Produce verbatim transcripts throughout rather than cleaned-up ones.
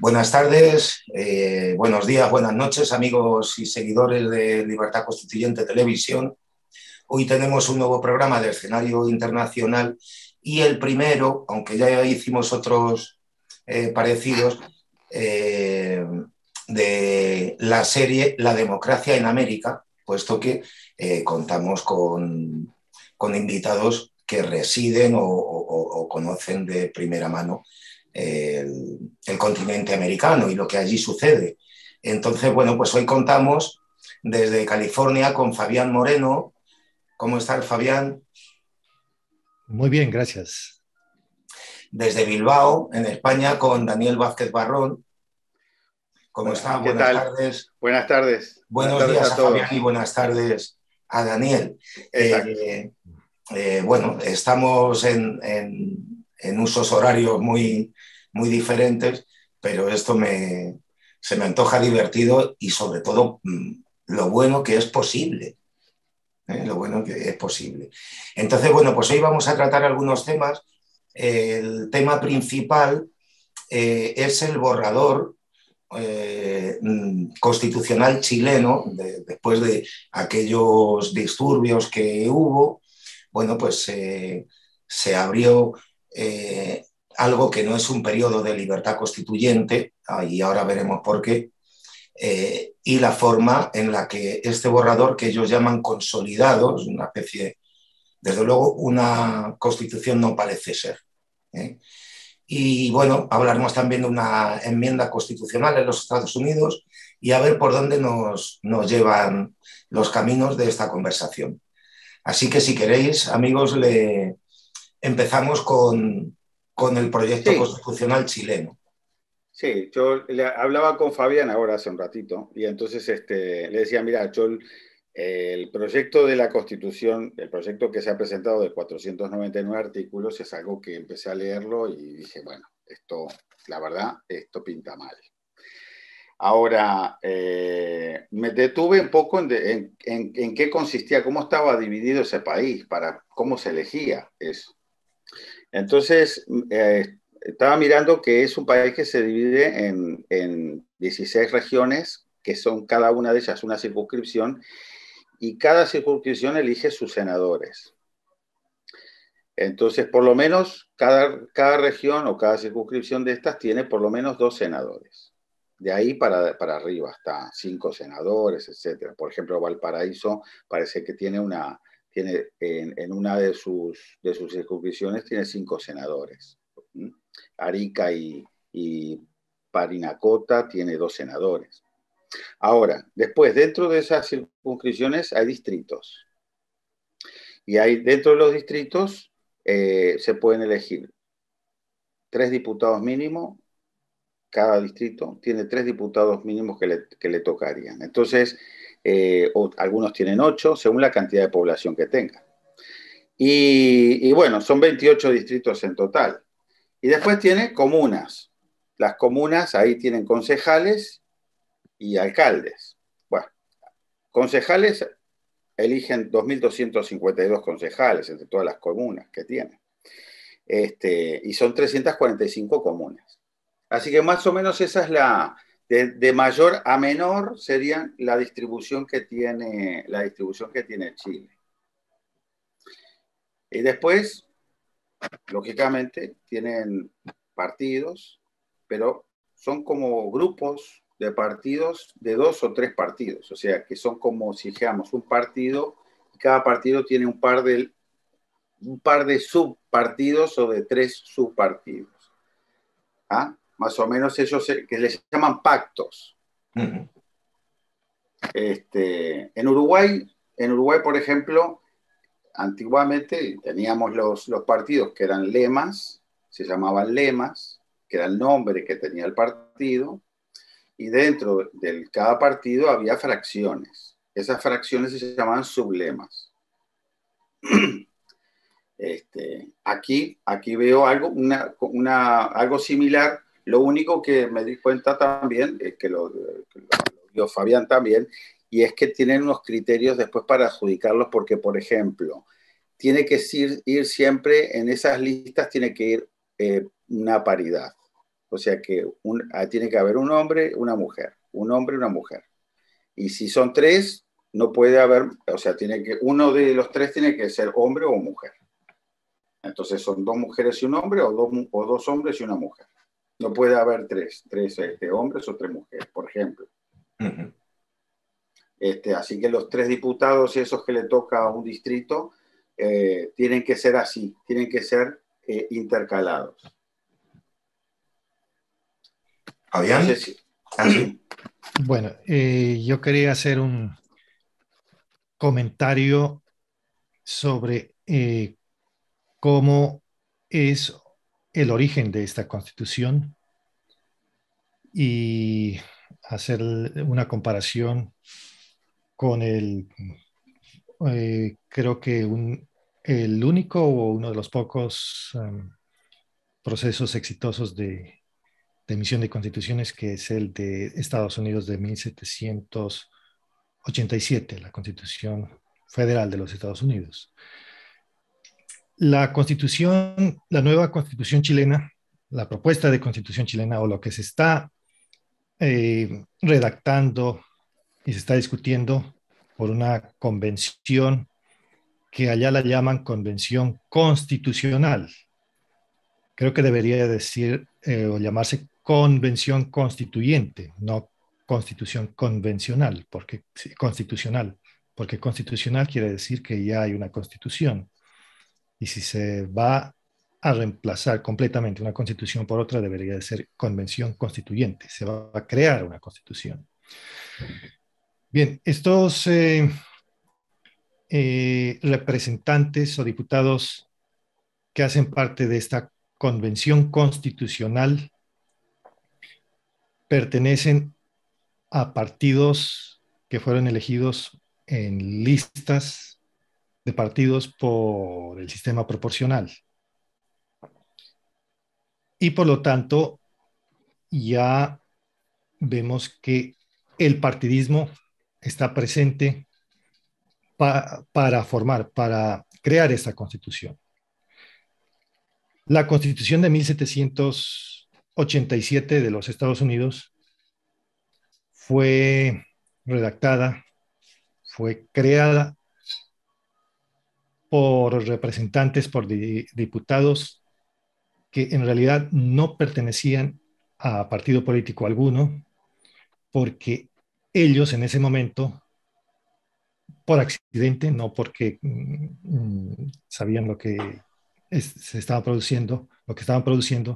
Buenas tardes, eh, buenos días, buenas noches, amigos y seguidores de Libertad Constituyente Televisión. Hoy tenemos un nuevo programa de escenario internacional y el primero, aunque ya hicimos otros eh, parecidos, eh, de la serie La democracia en América, puesto que eh, contamos con, con invitados que residen o, o, o conocen de primera mano el, el continente americano y lo que allí sucede. Entonces, bueno, pues hoy contamos desde California con Fabián Moreno. ¿Cómo estás, Fabián? Muy bien, gracias. Desde Bilbao, en España, con Daniel Vázquez Barrón. ¿Cómo Hola, está? ¿qué Buenas tal? tardes. Buenas tardes. Buenas Buenos tardes días a a Fabián y todos. buenas tardes a Daniel. Exacto. Eh, eh, bueno, estamos en, en, en usos horarios muy, muy diferentes, pero esto me, se me antoja divertido y sobre todo mmm, lo bueno que es posible. ¿eh? Lo bueno que es posible. Entonces, bueno, pues hoy vamos a tratar algunos temas. El tema principal eh, es el borrador eh, constitucional chileno, de, después de aquellos disturbios que hubo. Bueno, pues eh, se abrió eh, algo que no es un periodo de libertad constituyente, y ahora veremos por qué, eh, y la forma en la que este borrador, que ellos llaman consolidados, una especie, desde luego, una constitución no parece ser. ¿eh? Y bueno, hablaremos también de una enmienda constitucional en los Estados Unidos y a ver por dónde nos, nos llevan los caminos de esta conversación. Así que si queréis, amigos, le empezamos con, con el proyecto Sí, constitucional chileno. sí, yo le hablaba con Fabián ahora hace un ratito y entonces este, le decía, mira, yo el, el proyecto de la Constitución, el proyecto que se ha presentado de cuatrocientos noventa y nueve artículos es algo que empecé a leerlo y dije, bueno, esto, la verdad, esto pinta mal. Ahora, eh, me detuve un poco en, de, en, en, en qué consistía, cómo estaba dividido ese país, para cómo se elegía eso. Entonces, eh, estaba mirando que es un país que se divide en, en dieciséis regiones, que son cada una de ellas una circunscripción, y cada circunscripción elige sus senadores. Entonces, por lo menos, cada, cada región o cada circunscripción de estas tiene por lo menos dos senadores. De ahí para, para arriba, hasta cinco senadores, etcétera. Por ejemplo, Valparaíso parece que tiene una, tiene en, en una de sus, de sus circunscripciones tiene cinco senadores. Arica y, y Parinacota tiene dos senadores. Ahora, después, dentro de esas circunscripciones hay distritos. Y hay, dentro de los distritos eh, se pueden elegir tres diputados mínimos. Cada distrito tiene tres diputados mínimos que le, que le tocarían. Entonces, eh, o, algunos tienen ocho, según la cantidad de población que tengan. Y, y bueno, son veintiocho distritos en total. Y después tiene comunas. Las comunas ahí tienen concejales y alcaldes. Bueno, concejales eligen dos mil doscientos cincuenta y dos concejales entre todas las comunas que tienen. Este, y son trescientas cuarenta y cinco comunas. Así que más o menos esa es la, de, de mayor a menor sería la distribución que tiene, la distribución que tiene Chile. Y después, lógicamente, tienen partidos, pero son como grupos de partidos de dos o tres partidos, o sea, que son como si dijéramos un partido, y cada partido tiene un par de, un par de subpartidos o de tres subpartidos. ¿Ah? Más o menos ellos que les llaman pactos. Uh-huh. Este, en Uruguay, en Uruguay, por ejemplo, antiguamente teníamos los, los partidos que eran lemas, se llamaban lemas, que era el nombre que tenía el partido, y dentro de cada partido había fracciones. Esas fracciones se llamaban sublemas. Este, aquí, aquí veo algo, una, una, algo similar. Lo único que me di cuenta también, es que lo, que lo vio Fabián también, y es que tienen unos criterios después para adjudicarlos, porque, por ejemplo, tiene que ir, ir siempre en esas listas, tiene que ir eh, una paridad. O sea que un, ah, tiene que haber un hombre, una mujer, un hombre y una mujer. Y si son tres, no puede haber, o sea, tiene que, uno de los tres tiene que ser hombre o mujer. Entonces son dos mujeres y un hombre o dos, o dos hombres y una mujer. No puede haber tres, tres este, hombres o tres mujeres, por ejemplo. Uh-huh. Este, así que los tres diputados, esos que le toca a un distrito, eh, tienen que ser así, tienen que ser eh, intercalados. ¿Fabián? No sé si... Bueno, eh, yo quería hacer un comentario sobre eh, cómo es el origen de esta Constitución y hacer una comparación con el, eh, creo que un, el único o uno de los pocos um, procesos exitosos de, de emisión de constituciones, que es el de Estados Unidos de mil setecientos ochenta y siete, la Constitución Federal de los Estados Unidos. La Constitución, la nueva Constitución chilena, la propuesta de Constitución chilena o lo que se está eh, redactando y se está discutiendo por una convención que allá la llaman Convención Constitucional. Creo que debería decir eh, o llamarse Convención Constituyente, no Constitución Convencional, porque sí, constitucional, porque constitucional quiere decir que ya hay una constitución. Y si se va a reemplazar completamente una constitución por otra, debería de ser Convención Constituyente. Se va a crear una constitución. Bien, estos eh, eh, representantes o diputados que hacen parte de esta Convención Constitucional pertenecen a partidos que fueron elegidos en listas de partidos por el sistema proporcional. Y por lo tanto, ya vemos que el partidismo está presente pa para formar, para crear esta constitución. La Constitución de mil setecientos ochenta y siete de los Estados Unidos fue redactada, fue creada por representantes, por di diputados que en realidad no pertenecían a partido político alguno, porque ellos en ese momento, por accidente, no porque mm, sabían lo que es, se estaba produciendo, lo que estaban produciendo,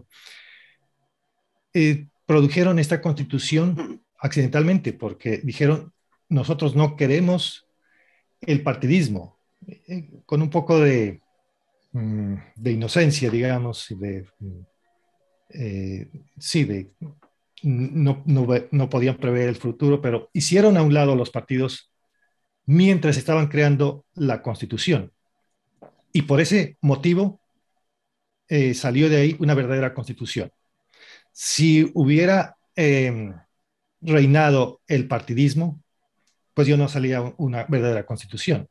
eh, produjeron esta constitución accidentalmente, porque dijeron, nosotros no queremos el partidismo, eh, con un poco de, mm, de inocencia, digamos, y de, eh, sí, de, no, no, no podían prever el futuro, pero hicieron a un lado los partidos mientras estaban creando la constitución. Y por ese motivo eh, salió de ahí una verdadera constitución. Si hubiera eh, reinado el partidismo, pues yo no salía una verdadera constitución.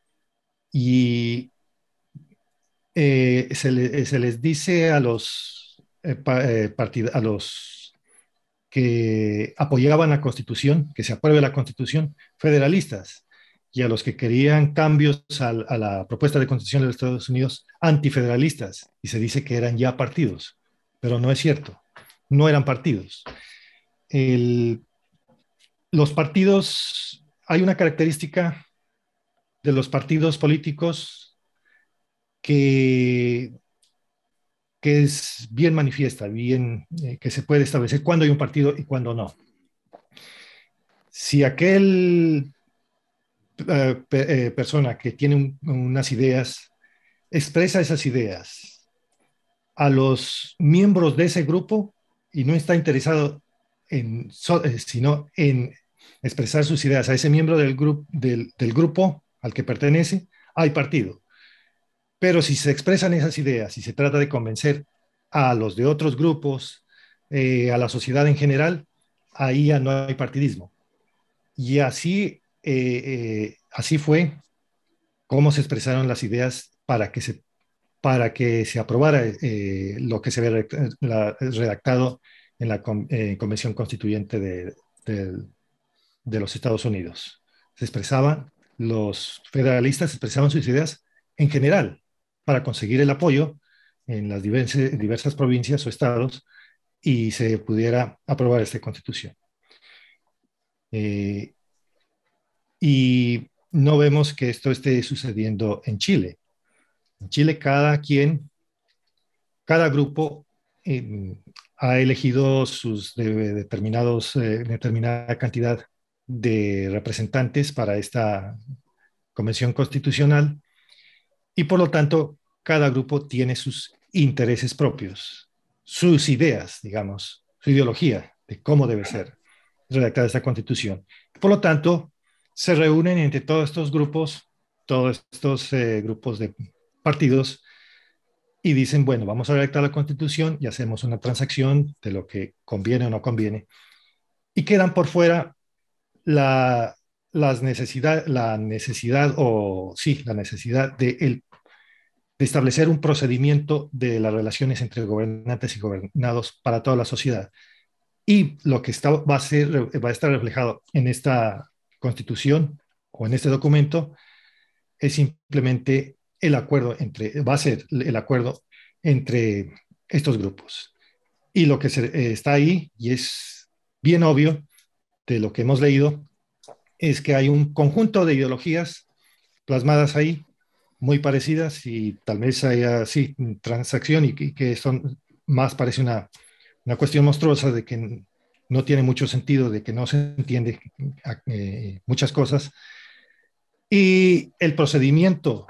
Y eh, se, le, se, les dice a los, eh, eh, partid a los que apoyaban la constitución, que se apruebe la constitución, federalistas, y a los que querían cambios a, a la propuesta de constitución de los Estados Unidos, antifederalistas, y se dice que eran ya partidos, pero no es cierto, no eran partidos. El, los partidos, hay una característica de los partidos políticos que, que es bien manifiesta, bien, eh, que se puede establecer cuándo hay un partido y cuándo no. Si aquel eh, eh, persona que tiene un, unas ideas expresa esas ideas a los miembros de ese grupo y no está interesado en, sino en expresar sus ideas a ese miembro del, gru del, del grupo al que pertenece, hay partido. Pero si se expresan esas ideas y se trata de convencer a los de otros grupos, eh, a la sociedad en general, ahí ya no hay partidismo. Y así, eh, eh, así fue cómo se expresaron las ideas para que se, para que se aprobara eh, lo que se había redactado en la eh, Convención Constituyente de, de, de los Estados Unidos. Se expresaban, los federalistas expresaban sus ideas en general para conseguir el apoyo en las diversas, diversas provincias o estados y se pudiera aprobar esta constitución. Eh, y no vemos que esto esté sucediendo en Chile. En Chile cada quien, cada grupo eh, ha elegido sus de, determinados, eh, determinada cantidad de representantes para esta convención constitucional y por lo tanto cada grupo tiene sus intereses propios, sus ideas, digamos, su ideología de cómo debe ser redactada esta constitución. Por lo tanto, se reúnen entre todos estos grupos, todos estos eh, grupos de partidos y dicen, bueno, vamos a redactar la constitución y hacemos una transacción de lo que conviene o no conviene. Y quedan por fuera la, las necesidad, la necesidad, o sí, la necesidad de, el, de establecer un procedimiento de las relaciones entre gobernantes y gobernados para toda la sociedad. Y lo que está, va, a ser, va a estar reflejado en esta constitución o en este documento es simplemente el acuerdo entre, va a ser el acuerdo entre estos grupos. Y lo que se, eh, está ahí, y es bien obvio de lo que hemos leído, es que hay un conjunto de ideologías plasmadas ahí, muy parecidas, y tal vez haya, sí, transacción, y, y que son, más parece una, una cuestión monstruosa de que no tiene mucho sentido, de que no se entiende eh, muchas cosas. Y el procedimiento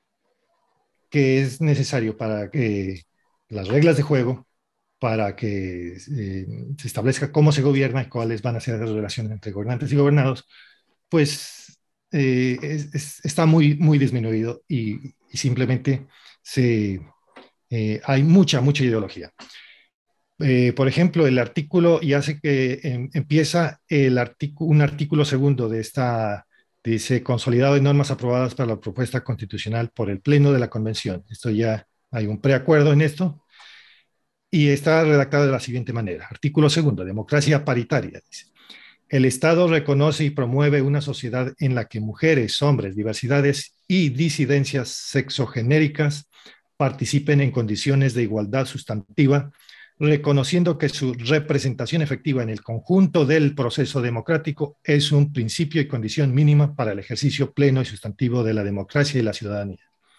que es necesario para que las reglas de juego, para que eh, se establezca cómo se gobierna y cuáles van a ser las relaciones entre gobernantes y gobernados, pues eh, es, es, está muy, muy disminuido y, y simplemente se, eh, hay mucha, mucha ideología. Eh, por ejemplo, el artículo, y hace que eh, empieza el artículo, un artículo segundo de esta, dice, consolidado de normas aprobadas para la propuesta constitucional por el Pleno de la Convención. Esto ya hay un preacuerdo en esto, y está redactado de la siguiente manera. Artículo segundo, democracia paritaria, dice. El Estado reconoce y promueve una sociedad en la que mujeres, hombres, diversidades y disidencias sexogenéricas participen en condiciones de igualdad sustantiva, reconociendo que su representación efectiva en el conjunto del proceso democrático es un principio y condición mínima para el ejercicio pleno y sustantivo de la democracia y la ciudadanía.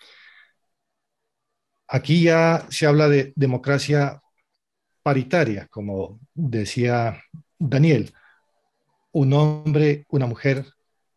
Aquí ya se habla de democracia paritaria, como decía Daniel, un hombre, una mujer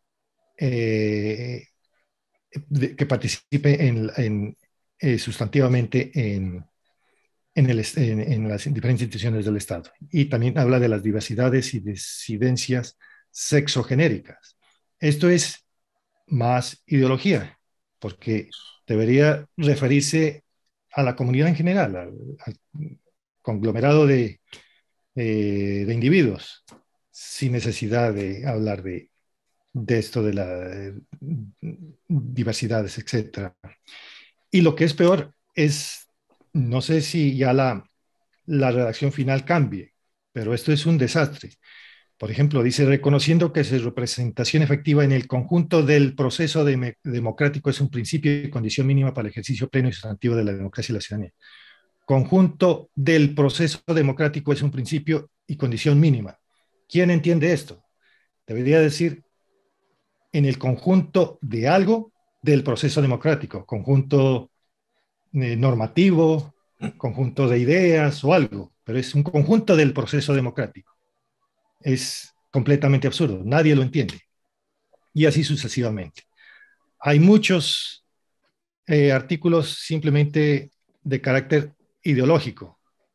eh, de, que participe en, en, eh, sustantivamente en, en, el, en, en las diferentes instituciones del Estado. Y también habla de las diversidades y disidencias sexogenéricas. Esto es más ideología, porque debería referirse a la comunidad en general, al, al conglomerado de, eh, de individuos, sin necesidad de hablar de, de esto de las diversidades, etcétera. Y lo que es peor es, no sé si ya la, la redacción final cambie, pero esto es un desastre. Por ejemplo, dice, reconociendo que su representación efectiva en el conjunto del proceso de democrático es un principio y condición mínima para el ejercicio pleno y sustantivo de la democracia y la ciudadanía. Conjunto del proceso democrático es un principio y condición mínima. ¿Quién entiende esto? Debería decir en el conjunto de algo del proceso democrático, conjunto eh, normativo, conjunto de ideas o algo, pero es un conjunto del proceso democrático. Es completamente absurdo, nadie lo entiende. Y así sucesivamente. Hay muchos eh, artículos simplemente de carácter ideológico.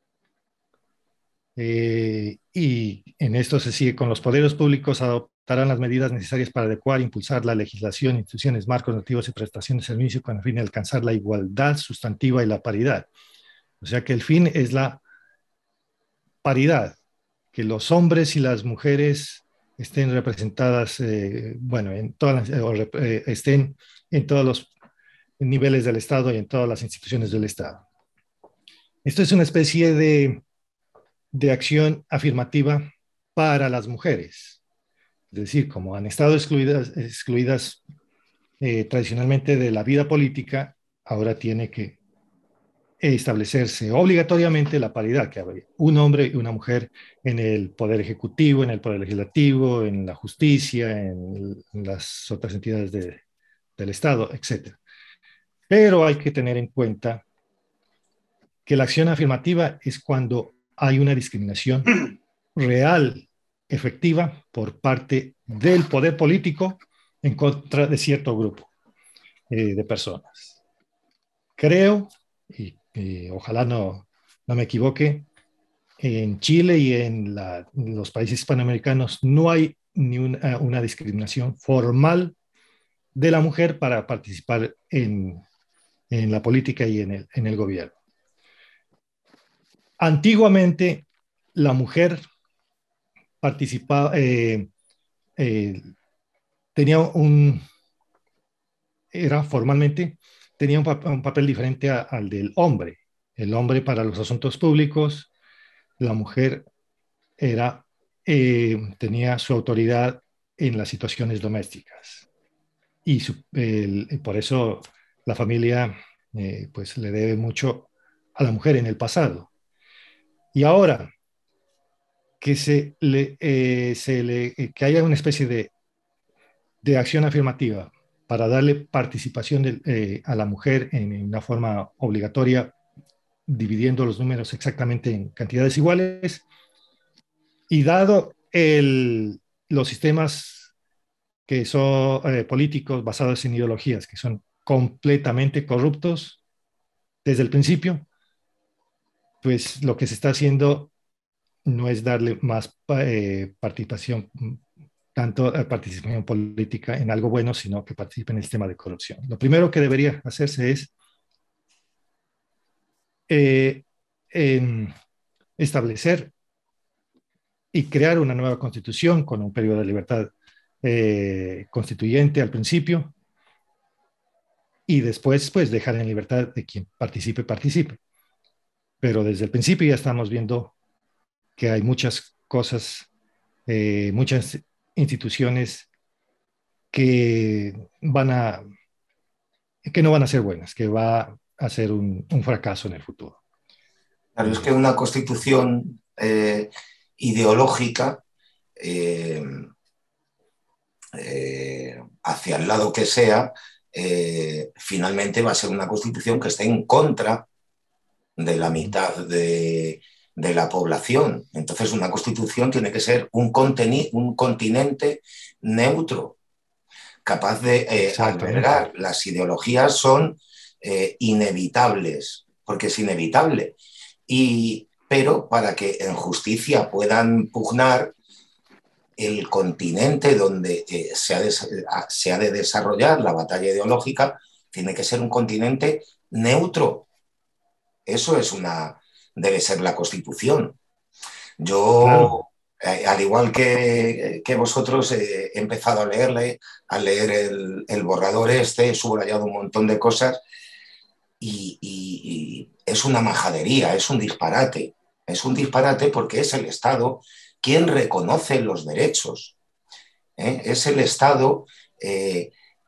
Eh, y en esto se sigue con los poderes públicos adoptarán las medidas necesarias para adecuar e impulsar la legislación, instituciones, marcos normativos y prestaciones de servicio con el fin de alcanzar la igualdad sustantiva y la paridad. O sea que el fin es la paridad, que los hombres y las mujeres estén representadas, eh, bueno, en todas las, o, eh, estén en todos los niveles del Estado y en todas las instituciones del Estado. Esto es una especie de de acción afirmativa para las mujeres. Es decir, como han estado excluidas, excluidas eh, tradicionalmente de la vida política, ahora tiene que establecerse obligatoriamente la paridad, que habría un hombre y una mujer en el poder ejecutivo, en el poder legislativo, en la justicia, en, en las otras entidades de, del Estado, etcétera. Pero hay que tener en cuenta que la acción afirmativa es cuando hay una discriminación real, efectiva, por parte del poder político en contra de cierto grupo eh, de personas. Creo, y, y ojalá no, no me equivoque, en Chile y en, la, en los países hispanoamericanos no hay ni una, una discriminación formal de la mujer para participar en, en la política y en el, en el gobierno. Antiguamente, la mujer participaba, eh, eh, tenía un, era formalmente, tenía un, pap un papel diferente a, al del hombre. El hombre para los asuntos públicos, la mujer era, eh, tenía su autoridad en las situaciones domésticas. Y su, el, por eso la familia eh, pues le debe mucho a la mujer en el pasado. Y ahora, que, se le, eh, se le, eh, que haya una especie de, de acción afirmativa para darle participación de, eh, a la mujer en, en una forma obligatoria, dividiendo los números exactamente en cantidades iguales, y dado el, los sistemas que son eh, políticos basados en ideologías, que son completamente corruptos desde el principio, pues lo que se está haciendo no es darle más eh, participación, tanto eh, participación política en algo bueno, sino que participe en el sistema de corrupción. Lo primero que debería hacerse es eh, en establecer y crear una nueva constitución con un periodo de libertad eh, constituyente al principio y después pues dejar en libertad de quien participe, participe. Pero desde el principio ya estamos viendo que hay muchas cosas, eh, muchas instituciones que van a, que no van a ser buenas, que va a ser un, un fracaso en el futuro. Claro, es que una constitución eh, ideológica, eh, eh, hacia el lado que sea, eh, finalmente va a ser una constitución que esté en contra de la mitad de, de la población. Entonces, una constitución tiene que ser un, un continente neutro, capaz de eh, albergar. Las ideologías son eh, inevitables, porque es inevitable. Y, pero para que en justicia puedan pugnar, el continente donde eh, se, ha de, se ha de desarrollar la batalla ideológica tiene que ser un continente neutro. Eso es una, debe ser la Constitución. Yo, claro. eh, al igual que, que vosotros, eh, he empezado a leerle, a leer el, el borrador este, he subrayado un montón de cosas y, y, y es una majadería, es un disparate. Es un disparate porque es el Estado quien reconoce los derechos. ¿eh? Es el Estado eh,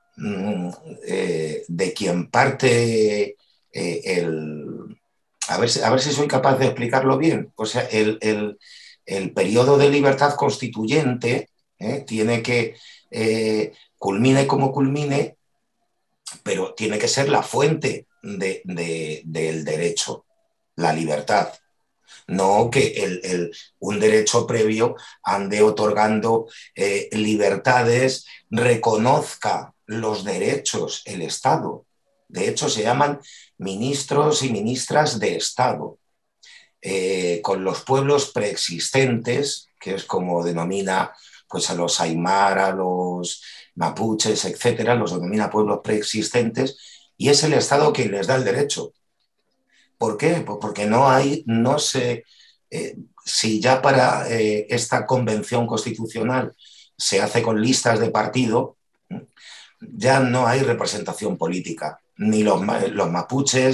eh, de quien parte eh, el... A ver, a ver si soy capaz de explicarlo bien. O sea, el, el, el periodo de libertad constituyente ¿eh? tiene que, eh, culmine como culmine, pero tiene que ser la fuente de, de, del derecho, la libertad. No que el, el, un derecho previo ande otorgando eh, libertades, reconozca los derechos el Estado. De hecho, se llaman ministros y ministras de Estado. Eh, con los pueblos preexistentes, que es como denomina pues, a los aymara, a los mapuches, etcétera, los denomina pueblos preexistentes, y es el Estado quien les da el derecho. ¿Por qué? Pues porque no hay, no sé, eh, si ya para eh, esta convención constitucional se hace con listas de partido, ya no hay representación política. Ni los, los mapuches,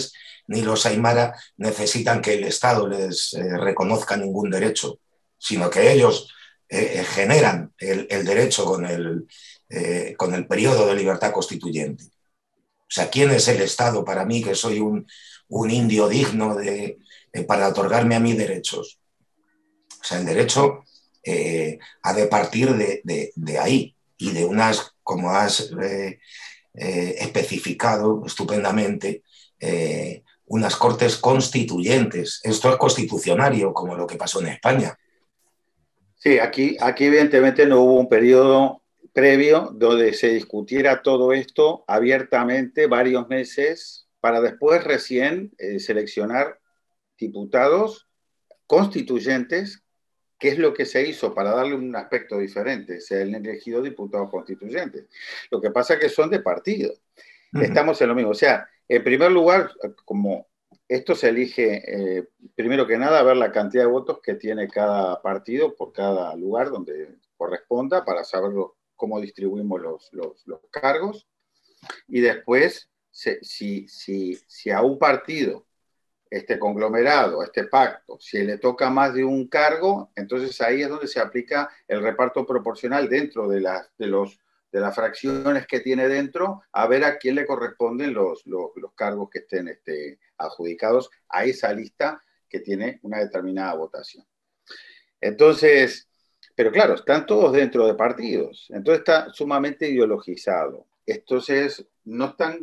ni los aymara necesitan que el Estado les eh, reconozca ningún derecho, sino que ellos eh, generan el, el derecho con el, eh, con el periodo de libertad constituyente. O sea, ¿quién es el Estado para mí, que soy un, un indio digno de, eh, para otorgarme a mí derechos? O sea, el derecho eh, ha de partir de, de, de ahí y de unas, como has eh, eh, especificado estupendamente, eh, unas cortes constituyentes. Esto es constitucionario, como lo que pasó en España. Sí, aquí, aquí evidentemente no hubo un periodo previo donde se discutiera todo esto abiertamente varios meses para después recién eh, seleccionar diputados constituyentes, que es lo que se hizo para darle un aspecto diferente. Se han elegido diputados constituyentes. Lo que pasa es que son de partido. Uh-huh. Estamos en lo mismo. O sea, en primer lugar, como esto se elige, eh, primero que nada, ver la cantidad de votos que tiene cada partido por cada lugar donde corresponda para saber cómo distribuimos los, los, los cargos. Y después, se, si, si, si a un partido, este conglomerado, este pacto, si le toca más de un cargo, entonces ahí es donde se aplica el reparto proporcional dentro de, la, de, los, de las fracciones que tiene dentro, a ver a quién le corresponden los, los, los cargos que estén este, adjudicados a esa lista que tiene una determinada votación. Entonces, pero claro, están todos dentro de partidos, entonces está sumamente ideologizado. Entonces, no están...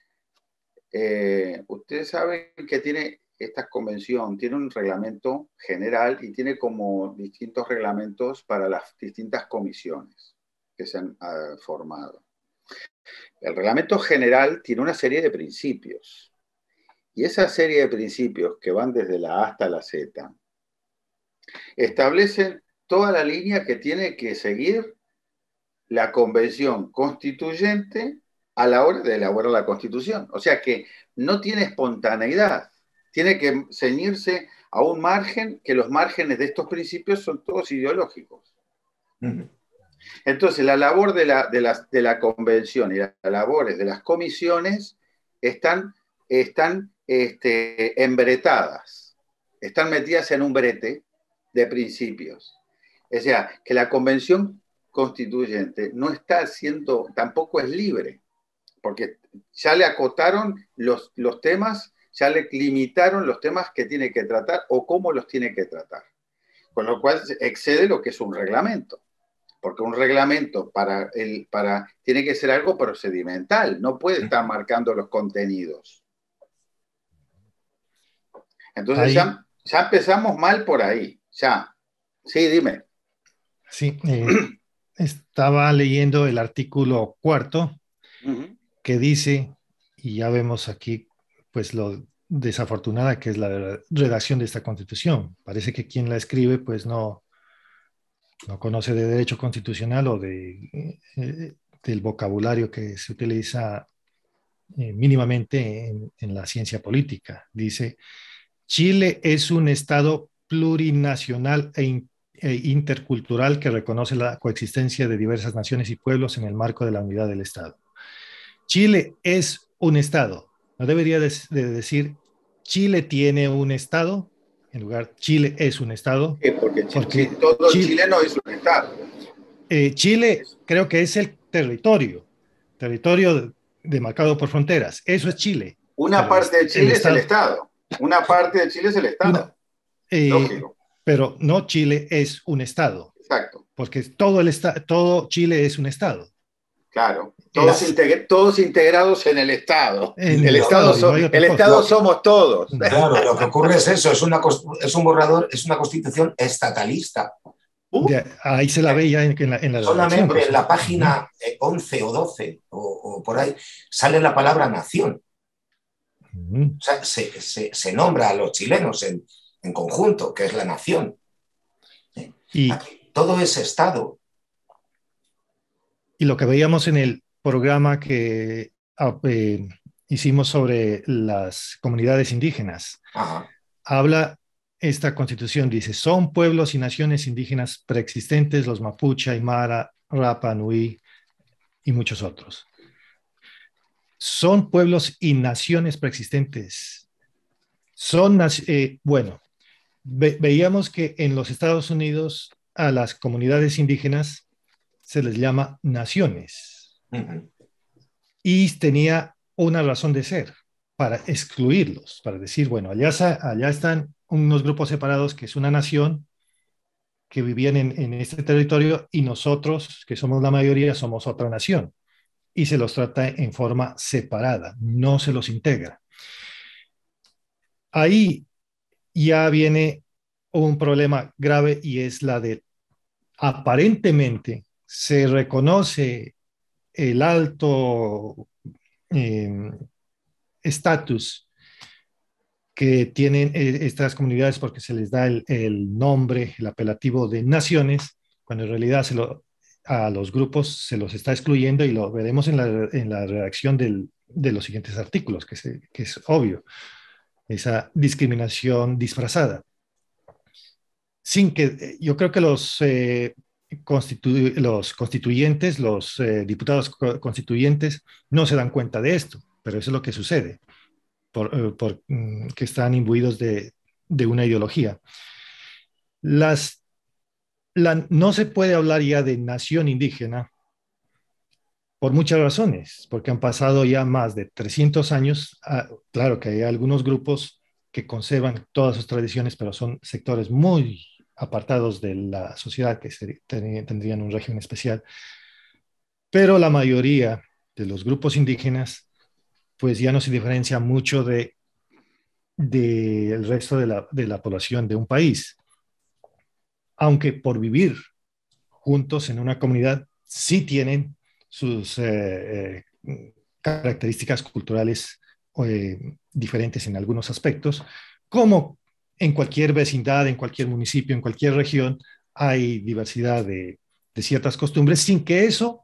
Eh, ustedes saben que tiene esta convención, tiene un reglamento general y tiene como distintos reglamentos para las distintas comisiones que se han uh, formado. El reglamento general tiene una serie de principios y esa serie de principios que van desde la A hasta la Z establecen toda la línea que tiene que seguir la convención constituyente a la hora de elaborar la Constitución. O sea que no tiene espontaneidad, tiene que ceñirse a un margen, que los márgenes de estos principios son todos ideológicos. Uh-huh. Entonces, la labor de la, de, la, de la convención y las labores de las comisiones están, están este, embretadas, están metidas en un brete de principios. O sea, que la convención constituyente no está siendo, tampoco es libre, porque ya le acotaron los, los temas, ya le limitaron los temas que tiene que tratar o cómo los tiene que tratar. Con lo cual excede lo que es un reglamento. Porque un reglamento para el, para, tiene que ser algo procedimental, no puede estar marcando los contenidos. Entonces ya, ya empezamos mal por ahí, ya. Sí, dime. Sí, eh, estaba leyendo el artículo cuarto, uh-huh, que dice, y ya vemos aquí pues lo desafortunada que es la redacción de esta Constitución. Parece que quien la escribe pues no, no conoce de derecho constitucional o de, eh, del vocabulario que se utiliza eh, mínimamente en, en la ciencia política. Dice, Chile es un estado plurinacional e, in, e intercultural que reconoce la coexistencia de diversas naciones y pueblos en el marco de la unidad del Estado. Chile es un estado. No debería de, de decir Chile tiene un estado, en lugar Chile es un estado. Sí, porque, porque sí, todo Chile, chileno es un estado. Eh, Chile creo que es el territorio, territorio demarcado por fronteras. Eso es Chile. Una parte de Chile el es el estado. Una parte de Chile es el estado. Una, eh, Lógico. Pero no Chile es un estado. Exacto. Porque todo, el esta, todo Chile es un estado. Claro, todos, es, integ todos integrados en el Estado. En el el Estado, so, el estado somos todos. Claro, lo que ocurre es eso, es, una, es un borrador, es una constitución estatalista. Uh, de, ahí se la ve ya en, en la, en la solamente pues, en la página once o doce o, o por ahí sale la palabra nación. Uh-huh. O sea, se, se, se nombra a los chilenos en, en conjunto, que es la nación. ¿Eh? Y todo es Estado. Y lo que veíamos en el programa que eh, hicimos sobre las comunidades indígenas, Ajá. habla esta constitución, dice, son pueblos y naciones indígenas preexistentes, los mapuche, aymara, rapa, nui y muchos otros. Son pueblos y naciones preexistentes. Son, eh, bueno, ve, veíamos que en los Estados Unidos a las comunidades indígenas se les llama naciones. Uh-huh. Y tenía una razón de ser, para excluirlos, para decir, bueno, allá, allá están unos grupos separados que es una nación que vivían en, en este territorio y nosotros, que somos la mayoría, somos otra nación. Y se los trata en forma separada, no se los integra. Ahí ya viene un problema grave y es la de, aparentemente, se reconoce el alto eh, estatus que tienen eh, estas comunidades porque se les da el, el, nombre, el apelativo de naciones, cuando en realidad se lo, a los grupos se los está excluyendo y lo veremos en la, en la redacción del, de los siguientes artículos, que, se, que es obvio, esa discriminación disfrazada. Sin que, yo creo que los, eh, constitu los constituyentes, los eh, diputados constituyentes no se dan cuenta de esto, pero eso es lo que sucede. Por, por, que están imbuidos de, de una ideología. Las, la, no se puede hablar ya de nación indígena por muchas razones, porque han pasado ya más de trescientos años. Ah, claro que hay algunos grupos que conservan todas sus tradiciones, pero son sectores muy apartados de la sociedad que se, tendrían un régimen especial. Pero la mayoría de los grupos indígenas pues ya no se diferencia mucho de del resto de la, de la población de un país. Aunque por vivir juntos en una comunidad sí tienen sus eh, eh, características culturales eh, diferentes en algunos aspectos, como en cualquier vecindad, en cualquier municipio, en cualquier región, hay diversidad de, de ciertas costumbres, sin que eso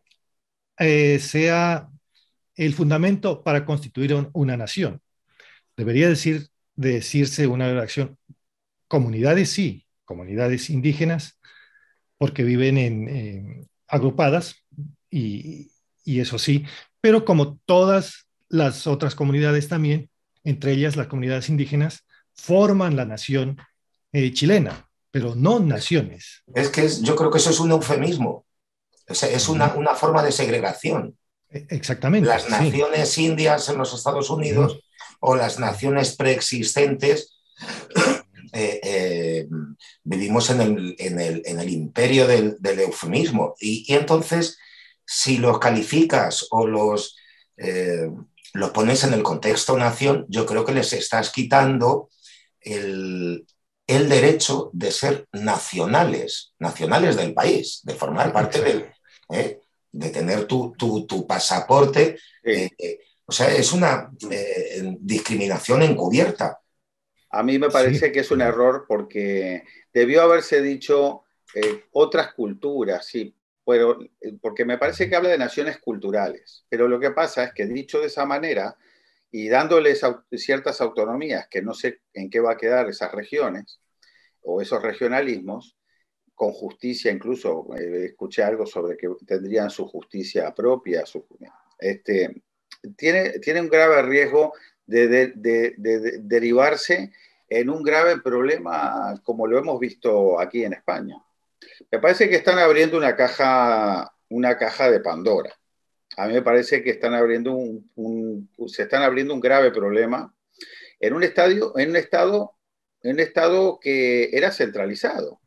eh, sea el fundamento para constituir un, una nación. Debería decir, decirse una redacción, comunidades sí, comunidades indígenas, porque viven en, en agrupadas, y, y eso sí, pero como todas las otras comunidades también, entre ellas las comunidades indígenas, forman la nación eh, chilena, pero no naciones. Es que es, yo creo que eso es un eufemismo, o sea, es una, una forma de segregación. Exactamente. Las naciones sí. indias en los Estados Unidos uh-huh. o las naciones preexistentes, eh, eh, vivimos en el, en el, en el imperio del, del eufemismo. Y, y entonces, si los calificas o los, eh, los pones en el contexto nación, yo creo que les estás quitando el, el derecho de ser nacionales, nacionales del país, de formar parte del... ¿eh? de tener tu, tu, tu pasaporte. Eh, eh, o sea, es una eh, discriminación encubierta. A mí me parece sí. que es un error porque debió haberse dicho eh, otras culturas, sí, pero, porque me parece que habla de naciones culturales. Pero lo que pasa es que dicho de esa manera y dándoles ciertas autonomías, que no sé en qué va a quedar esas regiones o esos regionalismos, con justicia, incluso eh, escuché algo sobre que tendrían su justicia propia, su, este, tiene, tiene un grave riesgo de, de, de, de, de derivarse en un grave problema como lo hemos visto aquí en España. Me parece que están abriendo una caja, una caja de Pandora. A mí me parece que están abriendo un, un, se están abriendo un grave problema en un, estadio, en, un estado, en un estado que era centralizado.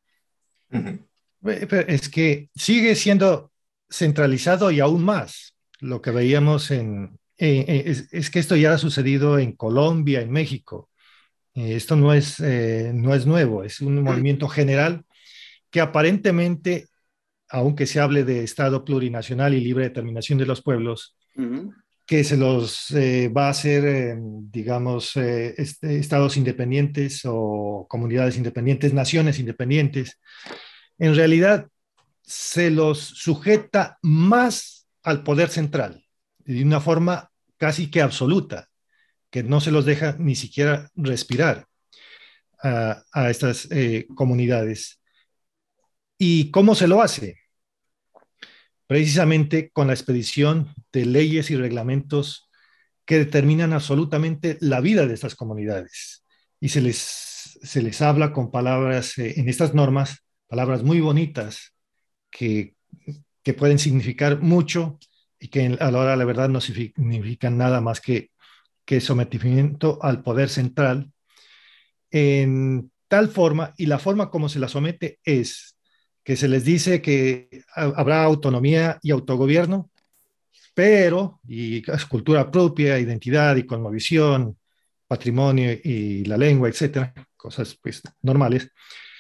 Es que sigue siendo centralizado y aún más. Lo que veíamos en... Eh, es, es que esto ya ha sucedido en Colombia, en México. Eh, esto no es, eh, no es nuevo, es un movimiento general que aparentemente, aunque se hable de Estado plurinacional y libre determinación de los pueblos, uh-huh. que se los eh, va a hacer, eh, digamos, eh, este, estados independientes o comunidades independientes, naciones independientes, en realidad se los sujeta más al poder central, de una forma casi que absoluta, que no se los deja ni siquiera respirar a, a estas eh, comunidades. ¿Y cómo se lo hace? Precisamente con la expedición de leyes y reglamentos que determinan absolutamente la vida de estas comunidades. Y se les, se les habla con palabras, eh, en estas normas, palabras muy bonitas que, que pueden significar mucho y que a la hora de la verdad no significan nada más que, que sometimiento al poder central en tal forma, y la forma como se la somete es que se les dice que habrá autonomía y autogobierno, pero, y cultura propia, identidad y cosmovisión, patrimonio y la lengua, etcétera, cosas pues normales.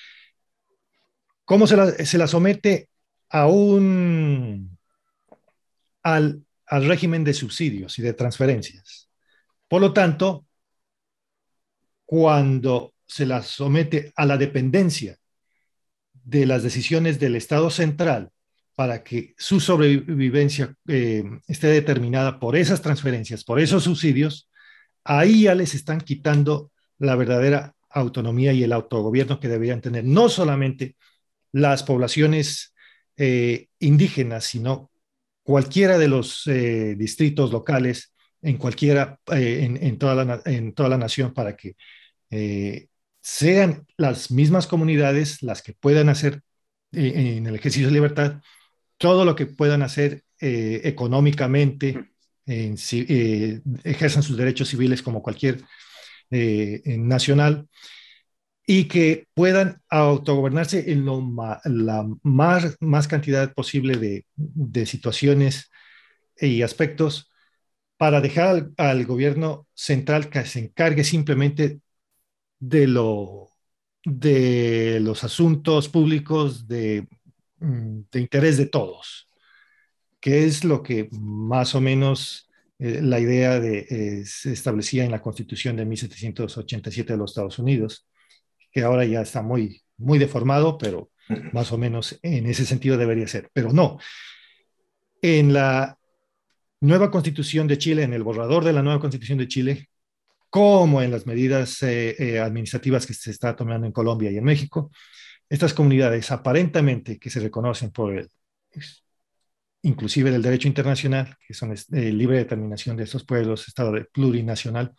¿Cómo se la, se la somete a un, al, al régimen de subsidios y de transferencias? Por lo tanto, cuando se la somete a la dependencia de las decisiones del Estado central para que su sobrevivencia eh, esté determinada por esas transferencias, por esos subsidios, ahí ya les están quitando la verdadera autonomía y el autogobierno que deberían tener no solamente las poblaciones eh, indígenas, sino cualquiera de los eh, distritos locales en cualquiera, eh, en, en, toda la, en toda la nación, para que eh, sean las mismas comunidades las que puedan hacer eh, en el ejercicio de libertad todo lo que puedan hacer eh, económicamente, eh, si, eh, ejerzan sus derechos civiles como cualquier eh, nacional, y que puedan autogobernarse en lo ma, la más, más cantidad posible de, de situaciones y aspectos, para dejar al, al gobierno central que se encargue simplemente de, lo, de los asuntos públicos de, de interés de todos, que es lo que más o menos eh, la idea de, eh, se establecía en la Constitución de mil setecientos ochenta y siete de los Estados Unidos, que ahora ya está muy, muy deformado, pero más o menos en ese sentido debería ser. Pero no, en la nueva Constitución de Chile, en el borrador de la nueva Constitución de Chile, como en las medidas eh, eh, administrativas que se está tomando en Colombia y en México, estas comunidades aparentemente que se reconocen por el, inclusive del derecho internacional, que son eh, libre determinación de estos pueblos, estado de plurinacional,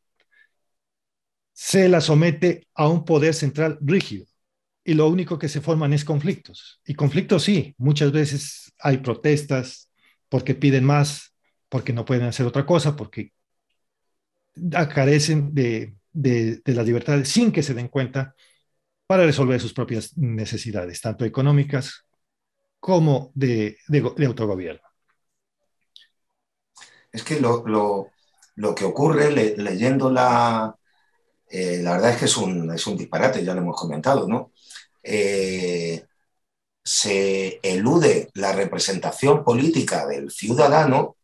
se la somete a un poder central rígido, y lo único que se forman es conflictos. Y conflictos sí, muchas veces hay protestas porque piden más, porque no pueden hacer otra cosa, porque carecen de, de, de las libertades sin que se den cuenta, para resolver sus propias necesidades, tanto económicas como de, de, de autogobierno. Es que lo, lo, lo que ocurre le, leyendo la... Eh, la verdad es que es un, es un disparate, ya lo hemos comentado, ¿no? Eh, se elude la representación política del ciudadano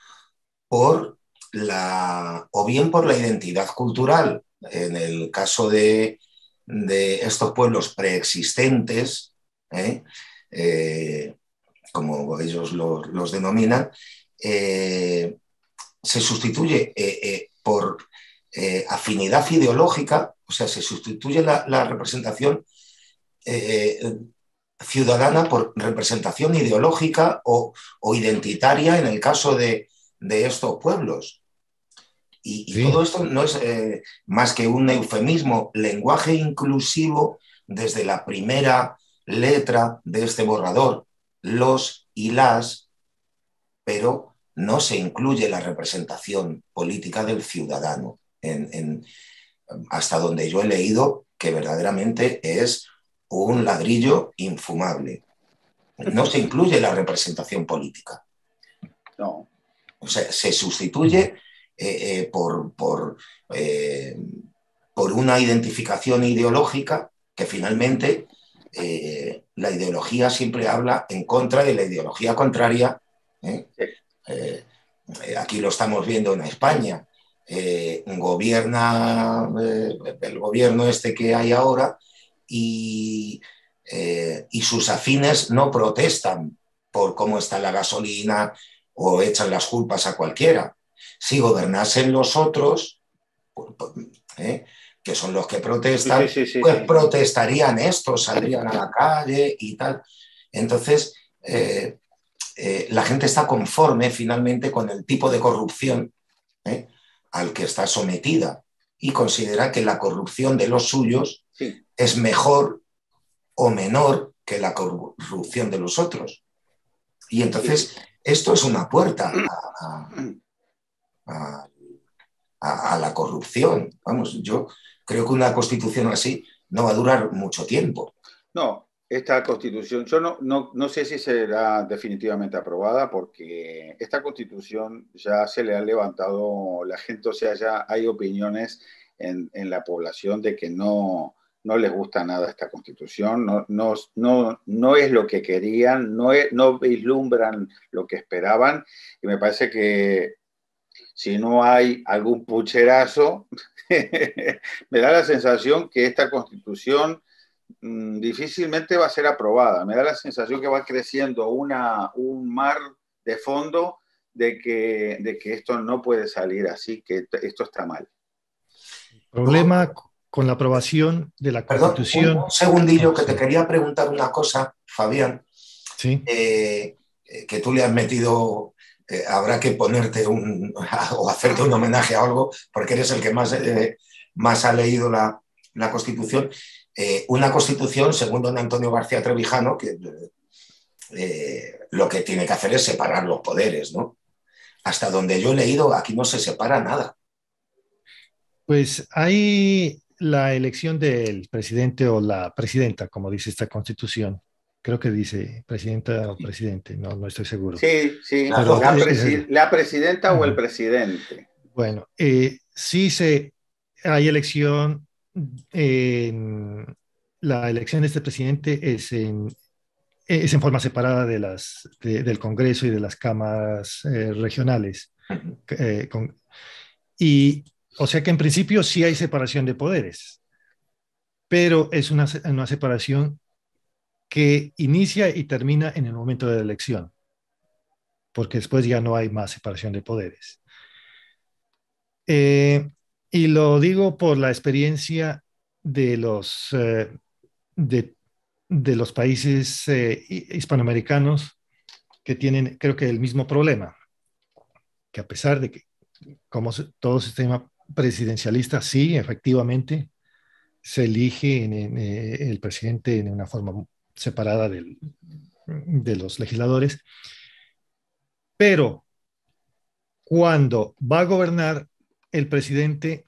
por la, o bien por la identidad cultural, en el caso de, de estos pueblos preexistentes, ¿eh? Eh, como ellos los, los denominan, eh, se sustituye eh, eh, por eh, afinidad ideológica, o sea, se sustituye la, la representación eh, ciudadana por representación ideológica o, o identitaria en el caso de, de estos pueblos. Y, y sí. Todo esto no es eh, más que un eufemismo, lenguaje inclusivo desde la primera letra de este borrador, los y las, pero no se incluye la representación política del ciudadano, en, en, hasta donde yo he leído que verdaderamente es un ladrillo infumable. No se incluye la representación política. No. O sea, se sustituye eh, eh, por, por, eh, por una identificación ideológica que finalmente eh, la ideología siempre habla en contra de la ideología contraria. ¿eh? Eh, aquí lo estamos viendo en España. Eh, gobierna eh, el gobierno este que hay ahora y, eh, y sus afines no protestan por cómo está la gasolina o echan las culpas a cualquiera. Si gobernasen los otros, ¿eh? que son los que protestan, sí, sí, sí, pues sí. protestarían estos, saldrían a la calle y tal. Entonces, eh, eh, la gente está conforme finalmente con el tipo de corrupción ¿eh? al que está sometida y considera que la corrupción de los suyos Sí. es mejor o menor que la corrupción de los otros. Y entonces Sí. esto es una puerta a, a, a, a la corrupción. Vamos, yo creo que una constitución así no va a durar mucho tiempo. No, esta constitución, yo no, no, no sé si será definitivamente aprobada porque esta constitución ya se le ha levantado la gente, o sea, ya hay opiniones en, en la población de que no, no les gusta nada esta constitución, no, no, no, no es lo que querían, no, es, no vislumbran lo que esperaban y me parece que si no hay algún pucherazo, me da la sensación que esta constitución difícilmente va a ser aprobada. Me da la sensación que va creciendo una, un mar de fondo de que, de que esto no puede salir así, que esto está mal. El problema con la aprobación de la Perdón, Constitución... un, un segundillo Oh, que sí. te quería preguntar una cosa, Fabián, Sí. eh, que tú le has metido, eh, habrá que ponerte un, o hacerte un homenaje a algo, porque eres el que más, eh, más ha leído la, la Constitución. Eh, una Constitución, según don Antonio García Trevijano, que eh, lo que tiene que hacer es separar los poderes, ¿no? Hasta donde yo he leído, aquí no se separa nada. Pues hay la elección del presidente o la presidenta, como dice esta Constitución. Creo que dice presidenta o presidente, no, no estoy seguro. Sí, sí, Claro, la, eh, presi eh, la presidenta o el presidente. Bueno, eh, sí se, hay elección, en, la elección de este presidente es en, es en forma separada de las, de, del Congreso y de las cámaras eh, regionales. Eh, con, y, o sea que en principio sí hay separación de poderes, pero es una, una separación que inicia y termina en el momento de la elección, porque después ya no hay más separación de poderes. Eh, y lo digo por la experiencia de los, eh, de, de los países eh, hispanoamericanos que tienen, creo que el mismo problema, que a pesar de que como todo sistema presidencialista, sí, efectivamente, se elige en, en, eh, el presidente en una forma separada del, de los legisladores, pero cuando va a gobernar el presidente,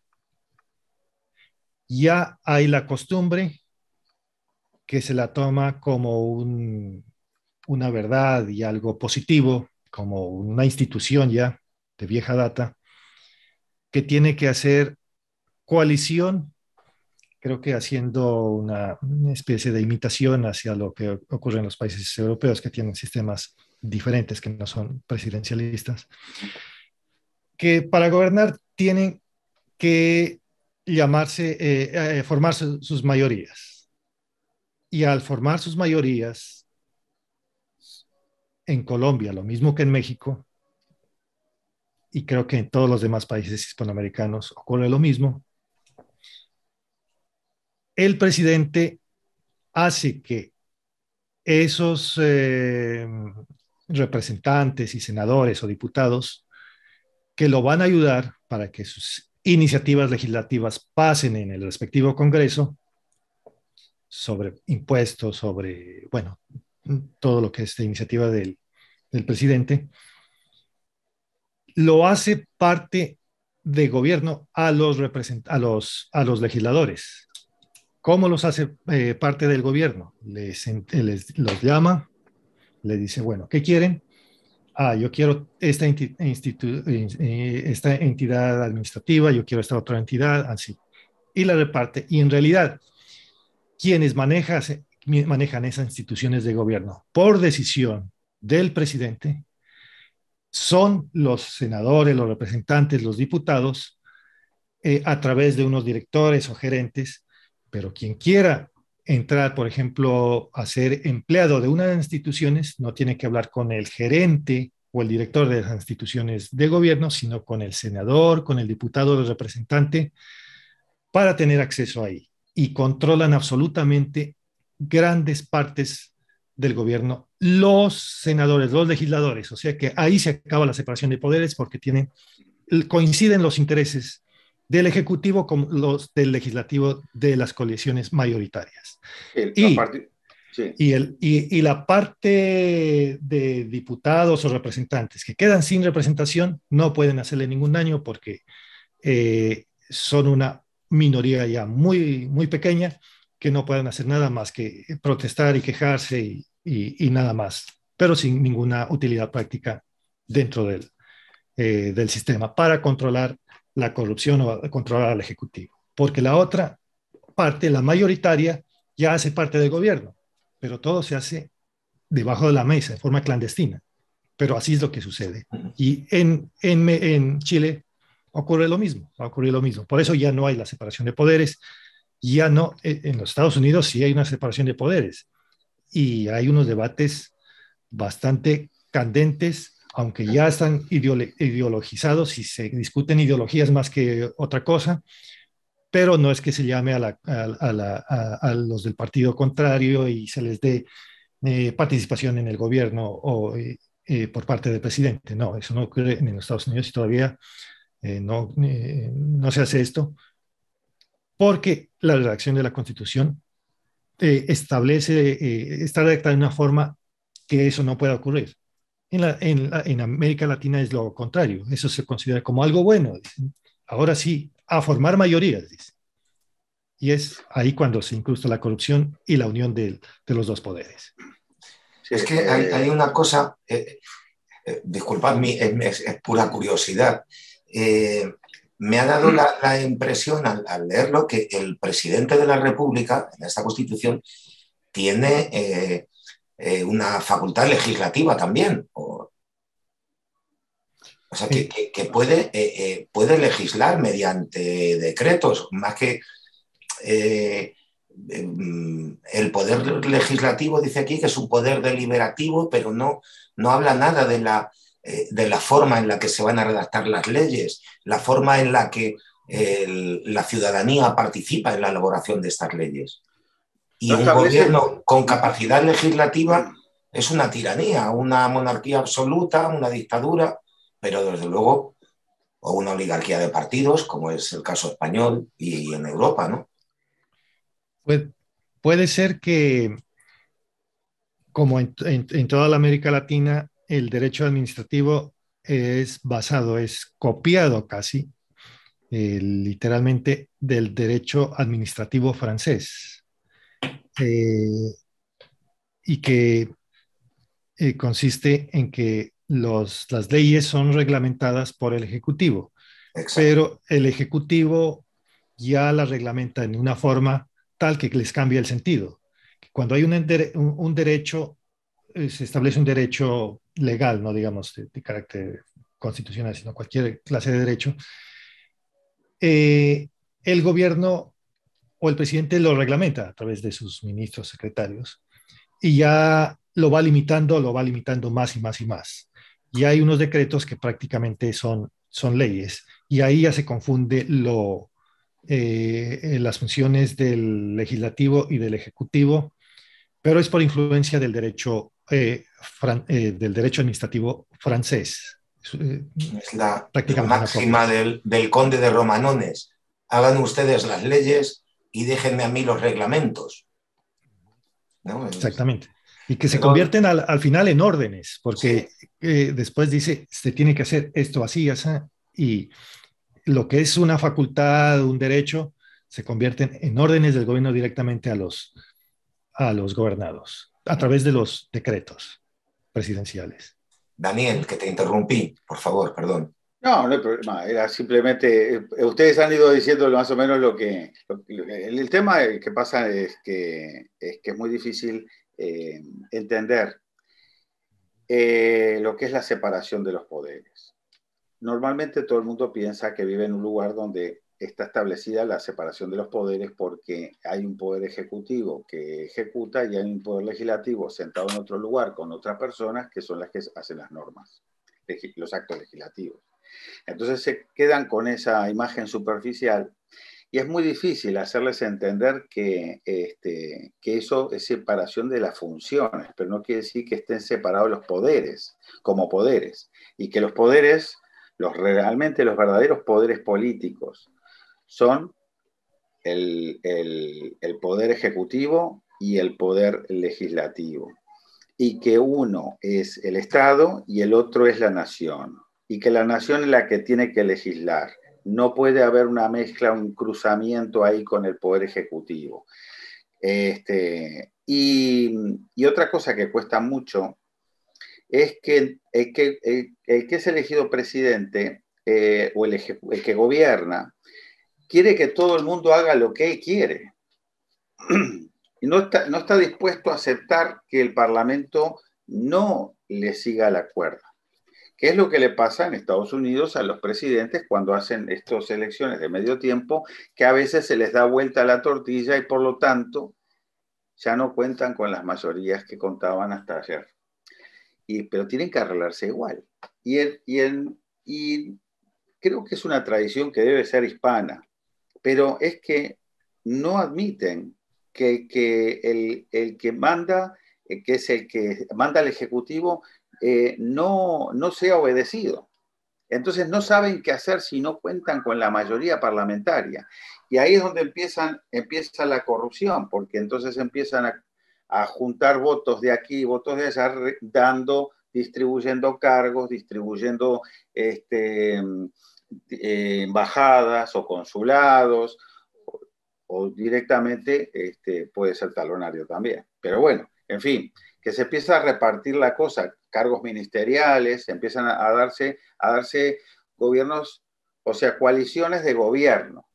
ya hay la costumbre que se la toma como un, una verdad y algo positivo, como una institución ya de vieja data, que tiene que hacer coalición, creo que haciendo una, una especie de imitación hacia lo que ocurre en los países europeos que tienen sistemas diferentes, que no son presidencialistas, que para gobernar tienen que llamarse, eh, eh, formar su, sus mayorías. Y al formar sus mayorías, en Colombia, lo mismo que en México, y creo que en todos los demás países hispanoamericanos ocurre lo mismo, el presidente hace que esos eh, representantes y senadores o diputados que lo van a ayudar para que sus iniciativas legislativas pasen en el respectivo Congreso sobre impuestos, sobre, bueno, todo lo que es de iniciativa del, del presidente, lo hace parte de gobierno a los, a los, a los legisladores. ¿Cómo los hace eh, parte del gobierno? Les, les, los llama, le dice, bueno, ¿qué quieren? Ah, yo quiero esta, esta entidad administrativa, yo quiero esta otra entidad, así. Y la reparte. Y en realidad, quienes manejan, manejan esas instituciones de gobierno por decisión del presidente son los senadores, los representantes, los diputados, eh, a través de unos directores o gerentes, pero quien quiera entrar, por ejemplo, a ser empleado de una de las instituciones, no tiene que hablar con el gerente o el director de las instituciones de gobierno, sino con el senador, con el diputado, el representante, para tener acceso ahí. Y controlan absolutamente grandes partes del gobierno los senadores, los legisladores. O sea que ahí se acaba la separación de poderes porque tienen coinciden los intereses del Ejecutivo con los del Legislativo de las coaliciones mayoritarias. El, y, sí. y, el, y, y la parte de diputados o representantes que quedan sin representación no pueden hacerle ningún daño porque eh, son una minoría ya muy, muy pequeña que no pueden hacer nada más que protestar y quejarse y, y, y nada más, pero sin ninguna utilidad práctica dentro del, eh, del sistema para controlar la corrupción o controlar al Ejecutivo. Porque la otra parte, la mayoritaria, ya hace parte del gobierno, pero todo se hace debajo de la mesa, de forma clandestina. Pero así es lo que sucede. Y en, en, en Chile ocurre lo mismo, va a ocurrir lo mismo. Por eso ya no hay la separación de poderes, ya no, en los Estados Unidos sí hay una separación de poderes y hay unos debates bastante candentes, aunque ya están ideolo ideologizados y se discuten ideologías más que otra cosa, pero no es que se llame a, la, a, a, la, a, a los del partido contrario y se les dé eh, participación en el gobierno o eh, eh, por parte del presidente. No, eso no ocurre en los Estados Unidos y todavía eh, no, eh, no se hace esto, porque la redacción de la Constitución eh, establece, eh, está redactada de una forma que eso no pueda ocurrir. En, la, en, la, en, América Latina es lo contrario, eso se considera como algo bueno. Dicen. Ahora sí, a formar mayorías, dice. Y es ahí cuando se incrusta la corrupción y la unión de, de los dos poderes. Sí, es que hay, hay una cosa, eh, eh, disculpadme, es, es pura curiosidad. Eh, me ha dado la, la impresión al, al leerlo que el presidente de la República, en esta Constitución, tiene eh, eh, una facultad legislativa también. O, o sea, que, que, que puede, eh, eh, puede legislar mediante decretos, más que eh, el poder legislativo, dice aquí, que es un poder deliberativo, pero no, no habla nada de la, eh, de la forma en la que se van a redactar las leyes, la forma en la que eh, la ciudadanía participa en la elaboración de estas leyes. Y un gobierno con capacidad legislativa es una tiranía, una monarquía absoluta, una dictadura, pero desde luego, o una oligarquía de partidos, como es el caso español y en Europa, ¿no? Pues puede ser que, como en, en, en toda la América Latina, el derecho administrativo es basado, es copiado casi, eh, literalmente, del derecho administrativo francés. Eh, y que eh, consiste en que los, las leyes son reglamentadas por el Ejecutivo, Exacto. Pero el Ejecutivo ya las reglamenta en una forma tal que les cambia el sentido. Cuando hay un, un, un derecho, eh, se establece un derecho legal, no digamos de, de carácter constitucional, sino cualquier clase de derecho, eh, el gobierno o el presidente lo reglamenta a través de sus ministros, secretarios, y ya lo va limitando, lo va limitando más y más y más. Y hay unos decretos que prácticamente son, son leyes, y ahí ya se confunde lo, eh, las funciones del legislativo y del ejecutivo, pero es por influencia del derecho, eh, fran, eh, del derecho administrativo francés. Es la, la máxima del, del conde de Romanones. Hagan ustedes las leyes y déjenme a mí los reglamentos. ¿No? Exactamente. Y que se convierten al, al final en órdenes, porque sí. eh, después dice, se tiene que hacer esto así, así, y lo que es una facultad, un derecho, se convierten en órdenes del gobierno directamente a los, a los gobernados, a través de los decretos presidenciales. Daniel, que te interrumpí, por favor, perdón. No, no hay problema, era simplemente, ustedes han ido diciendo más o menos lo que, lo, el, el tema que pasa es que es, que es muy difícil eh, entender eh, lo que es la separación de los poderes. Normalmente todo el mundo piensa que vive en un lugar donde está establecida la separación de los poderes porque hay un poder ejecutivo que ejecuta y hay un poder legislativo sentado en otro lugar con otras personas que son las que hacen las normas, los actos legislativos. Entonces se quedan con esa imagen superficial y es muy difícil hacerles entender que, este, que eso es separación de las funciones, pero no quiere decir que estén separados los poderes como poderes y que los poderes Los, realmente los verdaderos poderes políticos son el, el, el poder ejecutivo y el poder legislativo. Y que uno es el Estado y el otro es la nación. Y que la nación es la que tiene que legislar. No puede haber una mezcla, un cruzamiento ahí con el poder ejecutivo. Este, y, y otra cosa que cuesta mucho es que el que, el, el que es elegido presidente eh, o el, el que gobierna quiere que todo el mundo haga lo que él quiere. Y no está, no está dispuesto a aceptar que el Parlamento no le siga la cuerda. ¿Qué es lo que le pasa en Estados Unidos a los presidentes cuando hacen estas elecciones de medio tiempo? Que a veces se les da vuelta la tortilla y por lo tanto ya no cuentan con las mayorías que contaban hasta ayer. Y, pero tienen que arreglarse igual. Y, el, y, el, y creo que es una tradición que debe ser hispana, pero es que no admiten que, que el, el que manda, que es el que manda al Ejecutivo, eh, no, no sea obedecido. Entonces no saben qué hacer si no cuentan con la mayoría parlamentaria. Y ahí es donde empiezan, empieza la corrupción, porque entonces empiezan a, a juntar votos de aquí, votos de allá, dando, distribuyendo cargos, distribuyendo este, eh, embajadas o consulados, o, o directamente este, puede ser talonario también. Pero bueno, en fin, que se empieza a repartir la cosa, cargos ministeriales, empiezan a darse, a darse gobiernos, o sea, coaliciones de gobierno.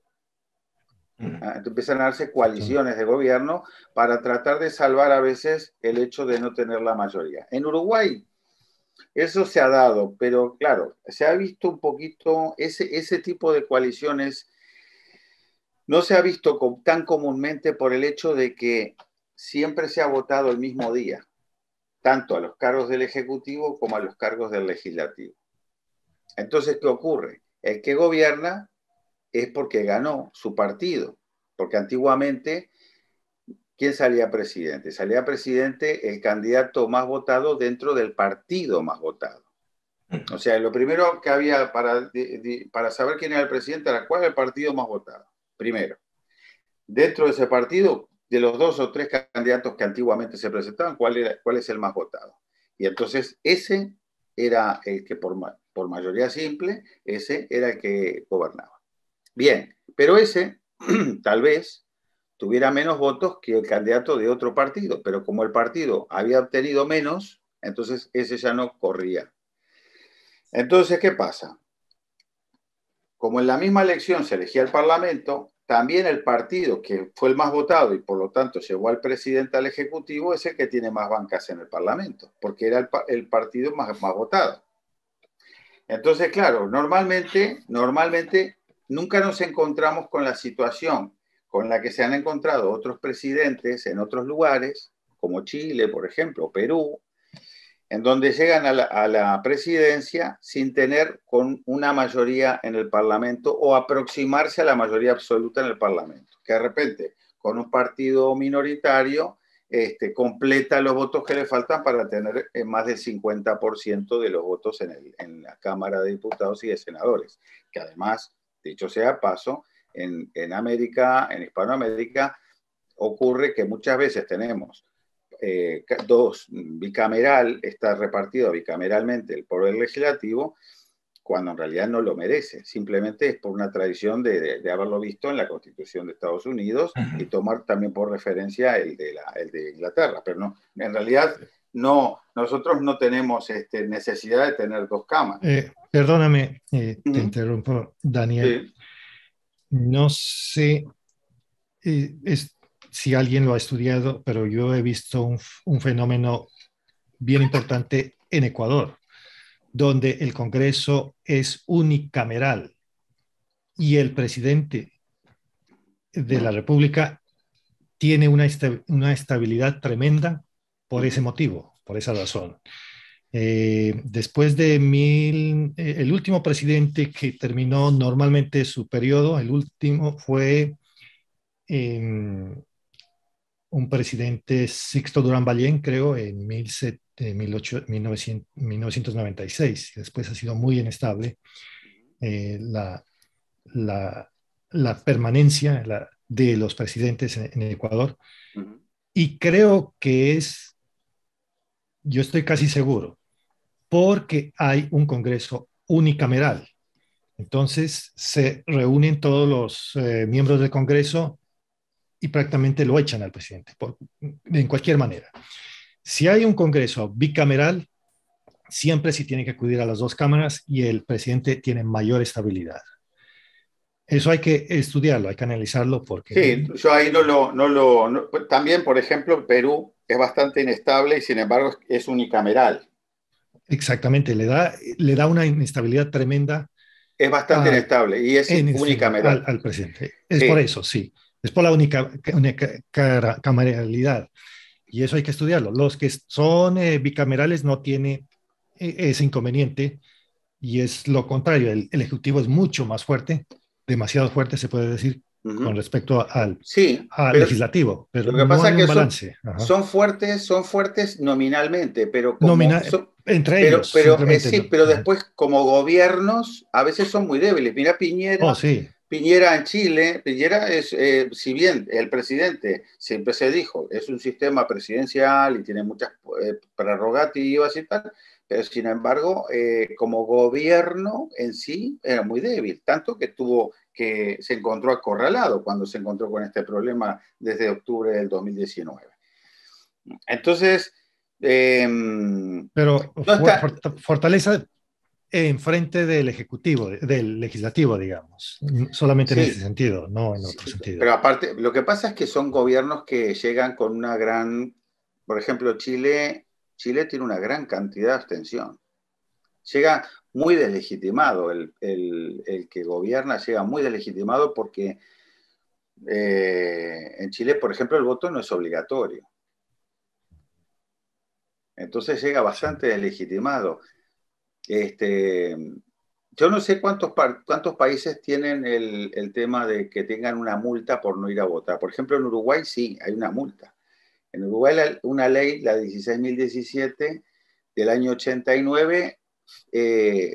¿Ah? Empiezan a darse coaliciones de gobierno para tratar de salvar a veces el hecho de no tener la mayoría. En Uruguay eso se ha dado, pero claro, se ha visto un poquito, ese, ese tipo de coaliciones no se ha visto tan comúnmente por el hecho de que siempre se ha votado el mismo día, tanto a los cargos del Ejecutivo como a los cargos del Legislativo. Entonces, ¿qué ocurre? El que gobierna es porque ganó su partido, porque antiguamente, ¿quién salía presidente? Salía presidente el candidato más votado dentro del partido más votado. O sea, lo primero que había para, para saber quién era el presidente era cuál era el partido más votado. Primero, dentro de ese partido, de los dos o tres candidatos que antiguamente se presentaban, ¿cuál, era, cuál es el más votado? Y entonces ese era el que por, por mayoría simple, ese era el que gobernaba. Bien, pero ese tal vez tuviera menos votos que el candidato de otro partido, pero como el partido había obtenido menos, entonces ese ya no corría. Entonces, ¿qué pasa? Como en la misma elección se elegía el Parlamento, también el partido que fue el más votado y por lo tanto llevó al presidente al Ejecutivo es el que tiene más bancas en el Parlamento, porque era el, el partido más, más votado. Entonces, claro, normalmente, normalmente nunca nos encontramos con la situación con la que se han encontrado otros presidentes en otros lugares, como Chile, por ejemplo, Perú, en donde llegan a la, a la presidencia sin tener con una mayoría en el Parlamento o aproximarse a la mayoría absoluta en el Parlamento, que de repente con un partido minoritario este, completa los votos que le faltan para tener más del cincuenta por ciento de los votos en, el, en la Cámara de Diputados y de Senadores, que además, dicho sea paso, en, en América, en Hispanoamérica, ocurre que muchas veces tenemos Eh, dos, bicameral, está repartido bicameralmente el poder legislativo, cuando en realidad no lo merece, simplemente es por una tradición de, de, de haberlo visto en la Constitución de Estados Unidos y tomar también por referencia el de, la, el de Inglaterra, pero no, en realidad no, nosotros no tenemos este, necesidad de tener dos cámaras. Eh, perdóname, eh, te uh-huh. interrumpo, Daniel. Sí. No sé eh, es, si alguien lo ha estudiado, pero yo he visto un, un fenómeno bien importante en Ecuador, donde el Congreso es unicameral y el presidente de la República tiene una, esta, una estabilidad tremenda por ese motivo, por esa razón. Eh, después de mil, eh, el último presidente que terminó normalmente su periodo, el último fue eh, un presidente, Sixto Durán Ballén, creo, en mil novecientos noventa y seis. Después ha sido muy inestable eh, la, la, la, permanencia la, de los presidentes en, en Ecuador. Uh-huh. Y creo que es, yo estoy casi seguro, porque hay un Congreso unicameral. Entonces se reúnen todos los eh, miembros del Congreso y prácticamente lo echan al presidente, por, en cualquier manera. Si hay un Congreso bicameral, siempre se tiene que acudir a las dos cámaras y el presidente tiene mayor estabilidad. Eso hay que estudiarlo, hay que analizarlo porque... Sí, yo ahí no lo... No lo no, también, por ejemplo, Perú es bastante inestable y sin embargo es unicameral. Exactamente, le da, le da una inestabilidad tremenda. Es bastante a, inestable y es unicameral. Al, al presidente. Es sí. Por eso, sí. Es por la única, única cameralidad. Y eso hay que estudiarlo. Los que son eh, bicamerales no tienen eh, ese inconveniente y es lo contrario. El, el Ejecutivo es mucho más fuerte, demasiado fuerte, se puede decir, uh-huh. con respecto al, sí, al pero legislativo. Pero lo que no pasa hay es que un balance. Son, son fuertes, son fuertes nominalmente, pero como Nomina son, entre pero, ellos. Pero, eh, sí, pero después como gobiernos a veces son muy débiles. Mira Piñera. Oh, sí. Piñera en Chile, Piñera es, eh, si bien el presidente siempre se dijo, es un sistema presidencial y tiene muchas eh, prerrogativas y tal, pero sin embargo, eh, como gobierno en sí era muy débil, tanto que tuvo que se encontró acorralado cuando se encontró con este problema desde octubre del dos mil diecinueve. Entonces, eh, pero no está, fortaleza en frente del ejecutivo, del legislativo, digamos, solamente sí, en ese sentido, no en otro sí, sentido. Pero aparte, lo que pasa es que son gobiernos que llegan con una gran, por ejemplo, Chile, Chile tiene una gran cantidad de abstención. Llega muy deslegitimado, el, el, el que gobierna llega muy deslegitimado porque eh, en Chile, por ejemplo, el voto no es obligatorio. Entonces llega bastante sí. deslegitimado. Este, yo no sé cuántos, cuántos países tienen el, el tema de que tengan una multa por no ir a votar. Por ejemplo, en Uruguay sí, hay una multa. En Uruguay la, una ley, la dieciséis mil diecisiete del año ochenta y nueve, eh,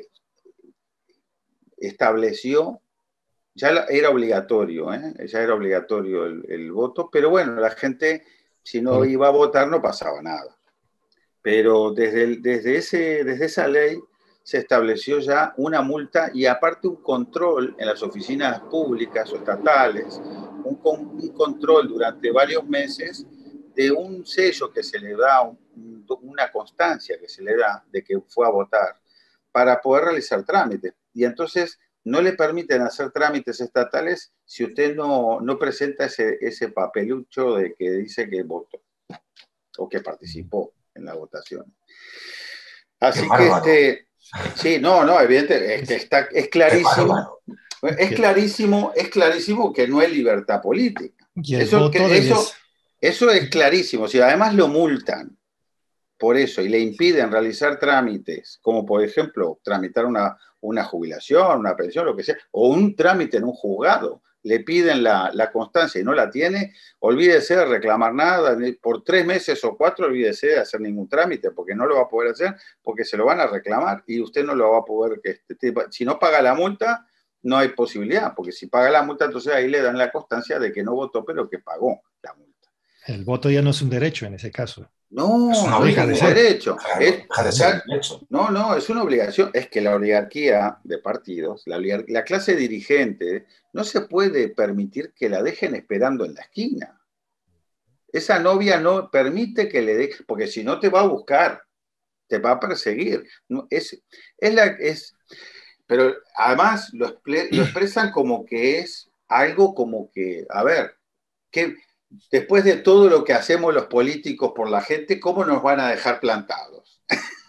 estableció, ya era obligatorio, ¿eh? ya era obligatorio el, el voto, pero bueno, la gente, si no iba a votar, no pasaba nada. Pero desde, el, desde, ese, desde esa ley se estableció ya una multa y aparte un control en las oficinas públicas o estatales, un, un control durante varios meses de un sello que se le da, un, una constancia que se le da de que fue a votar para poder realizar trámites. Y entonces no le permiten hacer trámites estatales si usted no, no presenta ese, ese papelucho de que dice que votó o que participó en la votación. Así que este, sí, no, no, evidente, es que está, es clarísimo, es clarísimo, es clarísimo que no hay libertad política. Eso, que, eso, eso es clarísimo. Si además lo multan por eso y le impiden realizar trámites, como por ejemplo tramitar una, una jubilación, una pensión, lo que sea, o un trámite en un juzgado, le piden la, la constancia y no la tiene, olvídese de reclamar nada, por tres meses o cuatro olvídese de hacer ningún trámite, porque no lo va a poder hacer, porque se lo van a reclamar y usted no lo va a poder, este, si no paga la multa, no hay posibilidad, porque si paga la multa, entonces ahí le dan la constancia de que no votó, pero que pagó la multa. El voto ya no es un derecho en ese caso. No, es no es un derecho. Claro, es, de ser derecho. No, no, es una obligación. Es que la oligarquía de partidos, la, la clase dirigente, no se puede permitir que la dejen esperando en la esquina. Esa novia no permite que le deje, porque si no te va a buscar, te va a perseguir. No, es, es la, es, pero además lo, lo expresan como que es algo como que, a ver, ¿qué? Después de todo lo que hacemos los políticos por la gente, ¿cómo nos van a dejar plantados?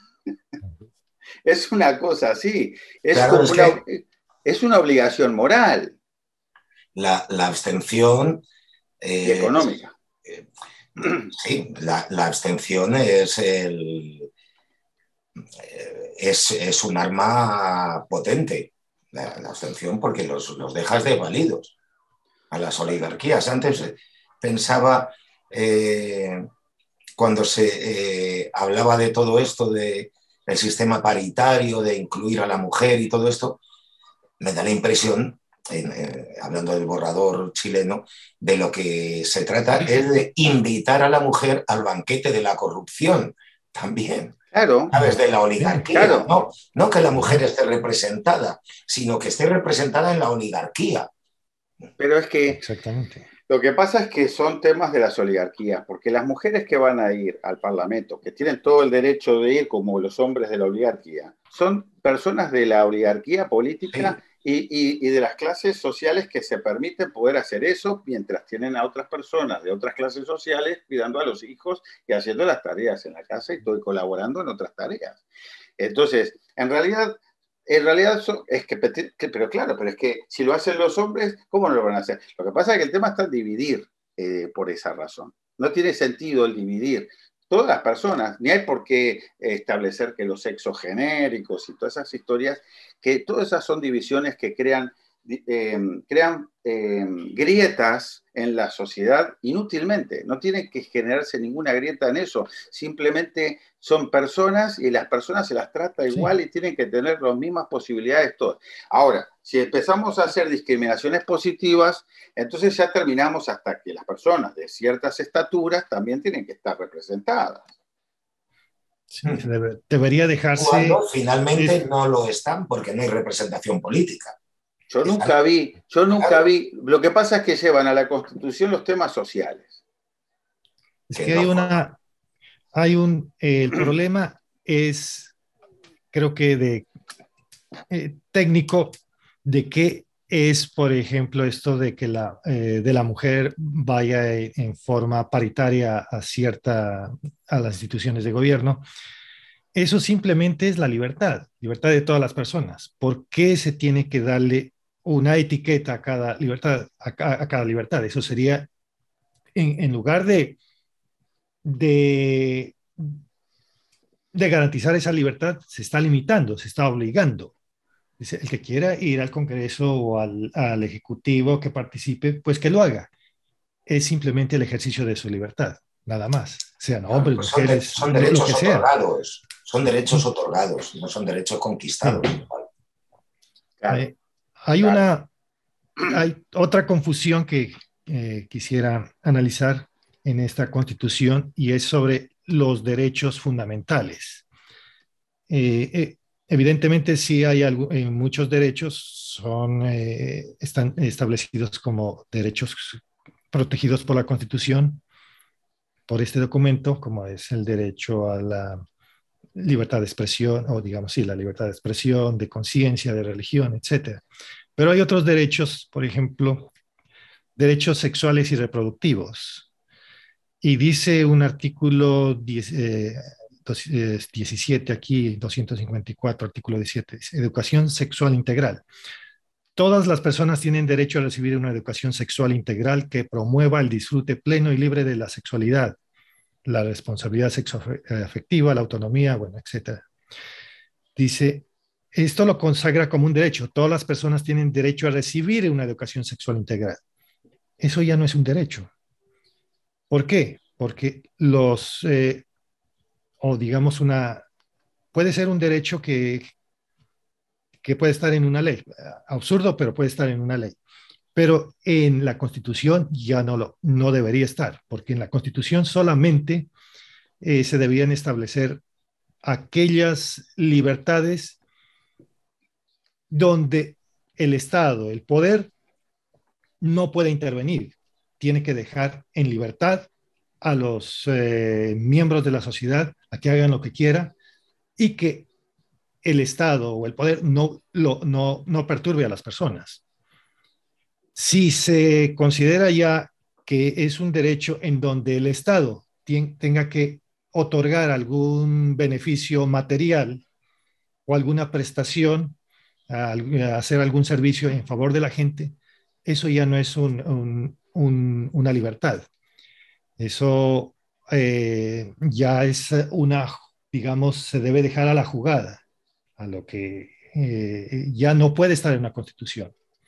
Es una cosa así. Es, claro, como es, una, que es una obligación moral. La, la abstención... Eh, y económica. Eh, sí, la, la abstención es, el, es, es un arma potente. La, la abstención porque los, los dejas desvalidos a las oligarquías. Antes... pensaba eh, cuando se eh, hablaba de todo esto, de el sistema paritario, de incluir a la mujer y todo esto, me da la impresión, en, eh, hablando del borrador chileno, de lo que se trata es de invitar a la mujer al banquete de la corrupción también. Claro. ¿Sabes? De la oligarquía. Claro. ¿No? No que la mujer esté representada, sino que esté representada en la oligarquía. Pero es que Exactamente. Lo que pasa es que son temas de las oligarquías, porque las mujeres que van a ir al Parlamento, que tienen todo el derecho de ir como los hombres de la oligarquía, son personas de la oligarquía política sí. y, y, y de las clases sociales que se permiten poder hacer eso mientras tienen a otras personas de otras clases sociales cuidando a los hijos y haciendo las tareas en la casa y todo, y colaborando en otras tareas. Entonces, en realidad... En realidad, es que, pero claro, pero es que si lo hacen los hombres, ¿cómo no lo van a hacer? Lo que pasa es que el tema está en dividir eh, por esa razón. No tiene sentido el dividir. Todas las personas, ni hay por qué establecer que los sexos genéricos y todas esas historias, que todas esas son divisiones que crean, eh, crean eh, grietas en la sociedad inútilmente. No tiene que generarse ninguna grieta en eso. Simplemente son personas y las personas se las trata igual sí. y tienen que tener las mismas posibilidades todas. Ahora, si empezamos a hacer discriminaciones positivas, entonces ya terminamos hasta que las personas de ciertas estaturas también tienen que estar representadas. Sí, debe, debería dejarse... Cuando finalmente es... no lo están porque no hay representación política. Yo nunca vi, yo nunca vi, lo que pasa es que llevan a la Constitución los temas sociales. Es que hay una, hay un, eh, el problema es, creo que de eh, técnico, de qué es, por ejemplo, esto de que la, eh, de la mujer vaya en forma paritaria a cierta, a las instituciones de gobierno. Eso simplemente es la libertad, libertad de todas las personas. ¿Por qué se tiene que darle una etiqueta a cada libertad? A, a, a cada libertad. Eso sería, en, en lugar de, de, de garantizar esa libertad, se está limitando, se está obligando. El que quiera ir al Congreso o al, al Ejecutivo que participe, pues que lo haga. Es simplemente el ejercicio de su libertad, nada más. Sean hombres, pues mujeres, son, de, son derechos lo que sea. otorgados. Son derechos otorgados, no son derechos conquistados. Sí. Claro, hay, hay claro. una, hay otra confusión que eh, quisiera analizar en esta Constitución y es sobre los derechos fundamentales. Eh, eh, evidentemente, sí hay algo, eh, muchos derechos son, eh, están establecidos como derechos protegidos por la Constitución, por este documento, como es el derecho a la libertad de expresión, o digamos, sí, la libertad de expresión, de conciencia, de religión, etcétera. Pero hay otros derechos, por ejemplo, derechos sexuales y reproductivos. Y dice un artículo diez, eh, diecisiete aquí, doscientos cincuenta y cuatro, artículo diecisiete, dice, educación sexual integral. Todas las personas tienen derecho a recibir una educación sexual integral que promueva el disfrute pleno y libre de la sexualidad, la responsabilidad sexoafectiva, la autonomía, bueno, etcétera. Dice, esto lo consagra como un derecho. Todas las personas tienen derecho a recibir una educación sexual integral. Eso ya no es un derecho. ¿Por qué? Porque los, eh, o digamos una, puede ser un derecho que, que puede estar en una ley. Absurdo, pero puede estar en una ley. Pero en la Constitución ya no, lo, no debería estar, porque en la Constitución solamente eh, se debían establecer aquellas libertades donde el Estado, el poder, no puede intervenir. Tiene que dejar en libertad a los eh, miembros de la sociedad a que hagan lo que quieran y que el Estado o el poder no, lo, no, no perturbe a las personas. Si se considera ya que es un derecho en donde el Estado tien, tenga que otorgar algún beneficio material o alguna prestación, a, a hacer algún servicio en favor de la gente, eso ya no es un, un, un, una libertad. Eso eh, ya es una, digamos, se debe dejar a la jugada, a lo que eh, ya no puede estar en una constitución.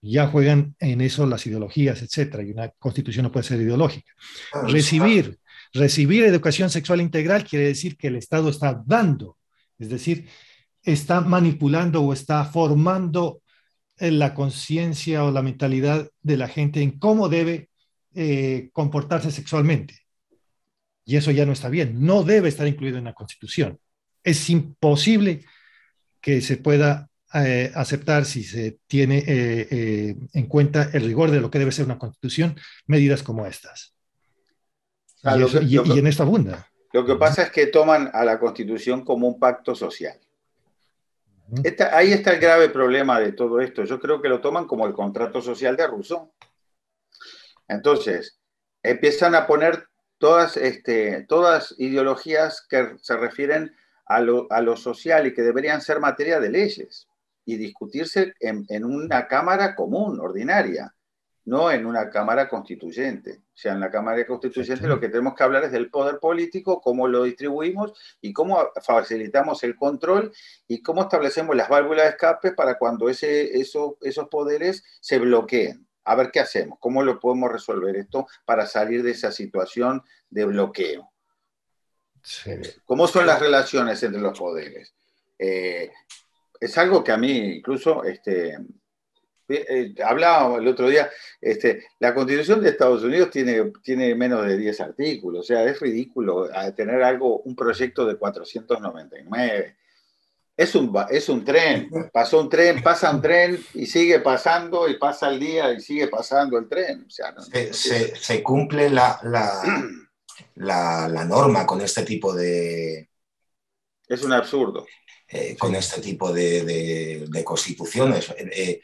Ya juegan en eso las ideologías, etcétera, y una constitución no puede ser ideológica. Recibir, recibir educación sexual integral quiere decir que el Estado está dando, es decir, está manipulando o está formando la conciencia o la mentalidad de la gente en cómo debe eh, comportarse sexualmente. Y eso ya no está bien, no debe estar incluido en la Constitución. Es imposible que se pueda eh, aceptar, si se tiene eh, eh, en cuenta el rigor de lo que debe ser una Constitución, medidas como estas. Ah, y, lo eso, que, y, lo que, y en esto abunda. Lo que pasa es que toman a la Constitución como un pacto social. Esta, ahí está el grave problema de todo esto. Yo creo que lo toman como el contrato social de Rousseau. Entonces, empiezan a poner todas, este, todas ideologías que se refieren a lo, a lo social y que deberían ser materia de leyes y discutirse en, en una cámara común, ordinaria, no en una cámara constituyente. O sea, en la cámara constituyente lo que tenemos que hablar es del poder político, cómo lo distribuimos y cómo facilitamos el control y cómo establecemos las válvulas de escape para cuando ese, eso, esos poderes se bloqueen. A ver qué hacemos, cómo lo podemos resolver esto para salir de esa situación de bloqueo. Sí. ¿Cómo son las relaciones entre los poderes? Eh, es algo que a mí incluso... Este, Eh, hablábamos el otro día, este, la Constitución de Estados Unidos tiene, tiene menos de diez artículos, o sea, es ridículo tener algo, un proyecto de cuatrocientos noventa y nueve. Es un, es un tren, pasó un tren, pasa un tren y sigue pasando y pasa el día y sigue pasando el tren. O sea, no, se, se, se cumple la, la, la, la norma con este tipo de... Es un absurdo. Eh, con sí. este tipo de, de, de constituciones. Eh,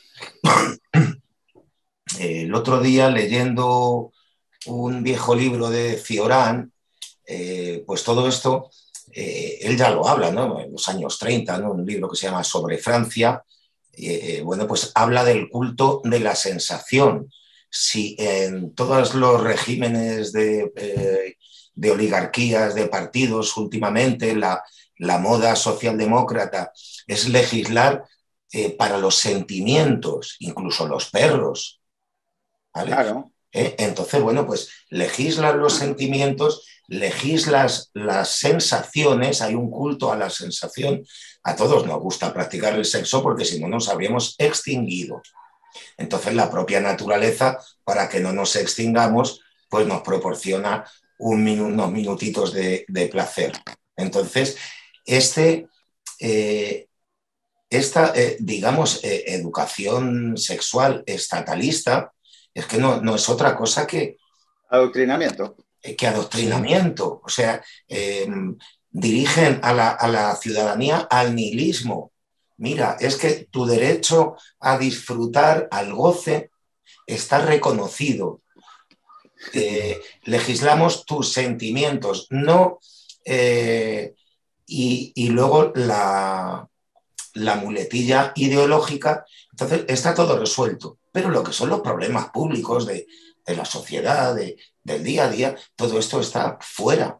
El otro día, leyendo un viejo libro de Cioran, eh, pues todo esto, eh, él ya lo habla, ¿no? En los años treinta, ¿no? Un libro que se llama Sobre Francia, eh, bueno, pues habla del culto de la sensación. Si en todos los regímenes de, eh, de oligarquías, de partidos, últimamente la, la moda socialdemócrata es legislar eh, para los sentimientos, incluso los perros, ¿vale? Claro. ¿Eh? Entonces, bueno, pues legislan los sentimientos, legislas las sensaciones, hay un culto a la sensación. A todos nos gusta practicar el sexo porque si no nos habríamos extinguido. Entonces, la propia naturaleza, para que no nos extingamos, pues nos proporciona un minu unos minutitos de, de placer. Entonces, este... Eh, esta, eh, digamos, eh, educación sexual estatalista es que no, no es otra cosa que... Adoctrinamiento. Eh, que adoctrinamiento. O sea, eh, dirigen a la, a la ciudadanía al nihilismo. Mira, es que tu derecho a disfrutar, al goce, está reconocido. Eh, legislamos tus sentimientos, no... Eh, y, y luego la... la muletilla ideológica, entonces está todo resuelto. Pero lo que son los problemas públicos de, de la sociedad, de, del día a día, todo esto está fuera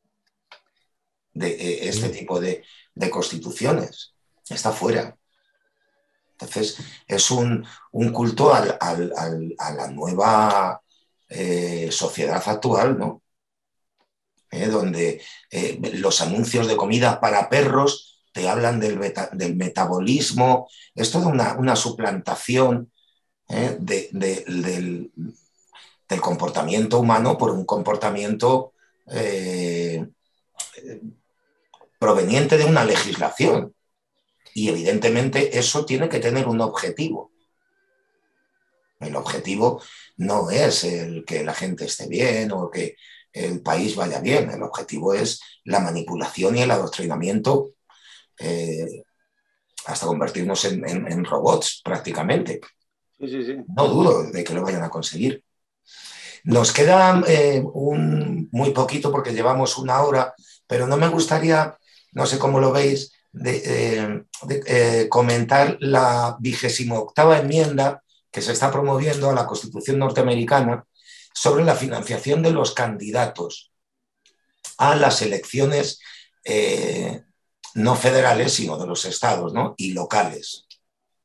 de eh, este tipo de, de constituciones, está fuera. Entonces es un, un culto al, al, al, a la nueva eh, sociedad actual, ¿no? Eh, donde eh, los anuncios de comida para perros te hablan del, beta, del metabolismo, es toda una, una suplantación ¿eh? de, de, del, del comportamiento humano por un comportamiento eh, proveniente de una legislación. Y evidentemente eso tiene que tener un objetivo. El objetivo no es el que la gente esté bien o que el país vaya bien, el objetivo es la manipulación y el adoctrinamiento Eh, hasta convertirnos en, en, en robots prácticamente. Sí, sí, sí. No dudo de que lo vayan a conseguir. Nos queda eh, un, muy poquito porque llevamos una hora, pero no me gustaría, no sé cómo lo veis, de, eh, de eh, comentar la vigésimo octava enmienda que se está promoviendo a la Constitución norteamericana sobre la financiación de los candidatos a las elecciones eh, no federales, sino de los estados, ¿no? Y locales.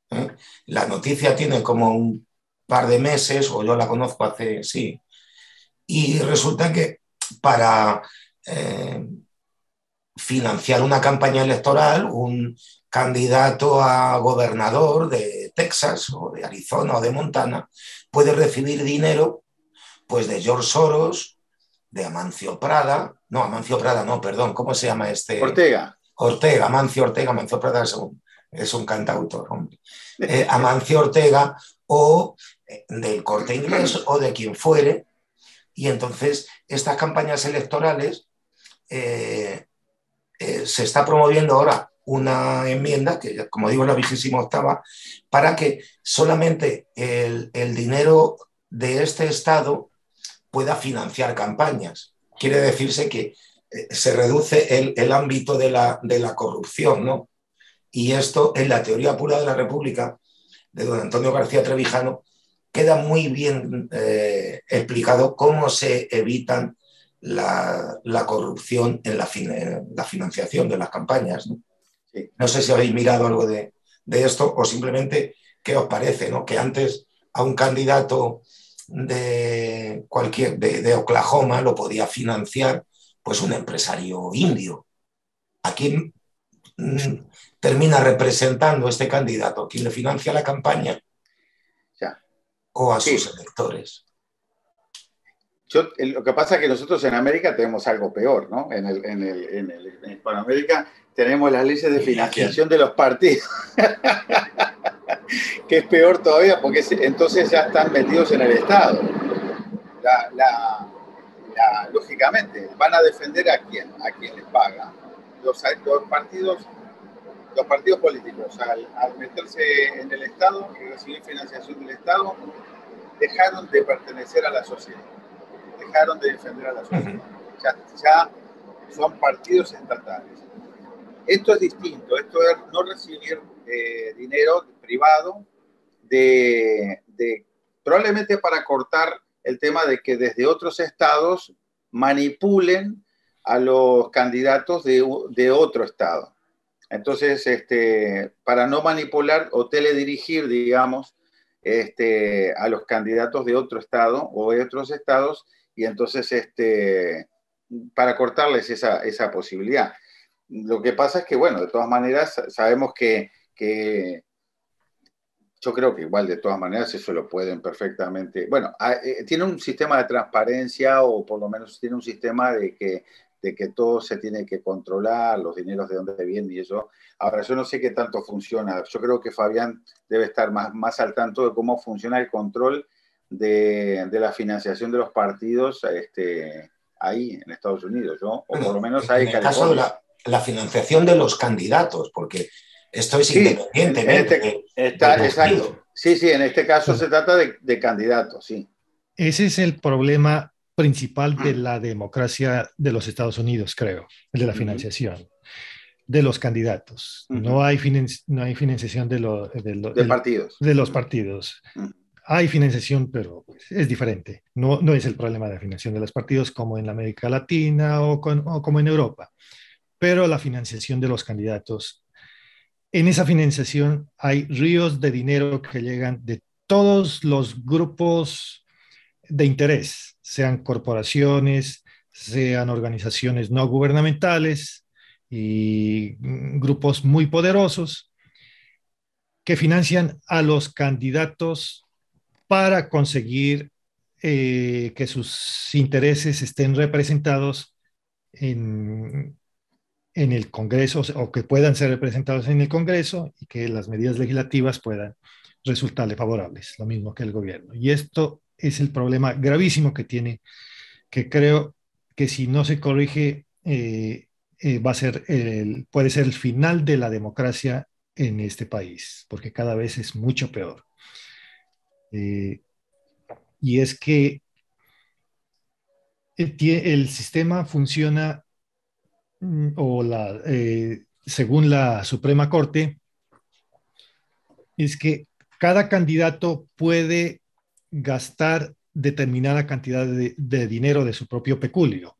¿eh? La noticia tiene como un par de meses, o yo la conozco hace, sí, y resulta que para eh, financiar una campaña electoral, un candidato a gobernador de Texas o de Arizona o de Montana puede recibir dinero pues de George Soros, de Amancio Prada, no, Amancio Prada no, perdón, ¿cómo se llama este? Ortega. Ortega, Amancio Ortega, Amancio Prada es un, es un cantautor, hombre. Eh, Amancio Ortega o del Corte Inglés o de quien fuere, y entonces estas campañas electorales eh, eh, se está promoviendo ahora una enmienda, que como digo es la vigésima octava, para que solamente el, el dinero de este Estado pueda financiar campañas. Quiere decirse que eh, se reduce el, el ámbito de la, de la corrupción, ¿no? Y esto, en la teoría pura de la República, de don Antonio García Trevijano, queda muy bien eh, explicado cómo se evitan la, la corrupción en la, fin, en la, financiación de las campañas, ¿no? Sí. No sé si habéis mirado algo de, de esto o simplemente qué os parece, ¿no? Que antes a un candidato de, cualquier, de, de Oklahoma lo podía financiar pues un empresario indio. ¿A quién mm, termina representando este candidato? ¿Quién le financia la campaña? Ya. ¿O a sí. sus electores? Yo, lo que pasa es que nosotros en América tenemos algo peor, ¿no? En, el, en, el, en, el, en Hispanoamérica tenemos las leyes de financiación de los partidos, que es peor todavía porque entonces ya están metidos en el Estado. La, la, la, lógicamente, van a defender a quién, a quién les paga. Los, los partidos, los partidos políticos, al, al meterse en el Estado y recibir financiación del Estado, dejaron de pertenecer a la sociedad. Dejaron de defender a la sociedad. Uh-huh. Ya, ya son partidos estatales. Esto es distinto, esto es no recibir eh, dinero privado de, de, probablemente para cortar el tema de que desde otros estados manipulen a los candidatos de, de otro estado. Entonces, este, para no manipular o teledirigir, digamos, este, a los candidatos de otro estado o de otros estados, y entonces este, para cortarles esa, esa posibilidad. Lo que pasa es que, bueno, de todas maneras sabemos que, que yo creo que igual de todas maneras eso lo pueden perfectamente, bueno, eh, tiene un sistema de transparencia o por lo menos tiene un sistema de que, de que todo se tiene que controlar, los dineros de dónde vienen y eso. Ahora, yo no sé qué tanto funciona, yo creo que Fabián debe estar más, más al tanto de cómo funciona el control De, de la financiación de los partidos este, ahí en Estados Unidos, ¿no? O por lo menos ahí en el caso de la, la financiación de los candidatos, porque esto es sí, independientemente en este, de, está, del exacto. Sí, sí, en este caso se trata de, de candidatos, sí. Ese es el problema principal de la democracia de los Estados Unidos, creo, el de la financiación. Uh-huh. De los candidatos. Uh-huh. No hay, financi- no hay financiación de, lo, de, lo, de, de partidos. De los partidos. Uh-huh. Hay financiación, pero es diferente. No, no es el problema de la financiación de los partidos como en la América Latina o, con, o como en Europa, pero la financiación de los candidatos. En esa financiación hay ríos de dinero que llegan de todos los grupos de interés, sean corporaciones, sean organizaciones no gubernamentales y grupos muy poderosos que financian a los candidatos para conseguir eh, que sus intereses estén representados en, en el Congreso o que puedan ser representados en el Congreso y que las medidas legislativas puedan resultarle favorables, lo mismo que el gobierno. Y esto es el problema gravísimo que tiene, que creo que si no se corrige eh, eh, va a ser el, puede ser el final de la democracia en este país, porque cada vez es mucho peor. Eh, y es que el, el sistema funciona o la, eh, según la Suprema Corte, es que cada candidato puede gastar determinada cantidad de, de dinero de su propio peculio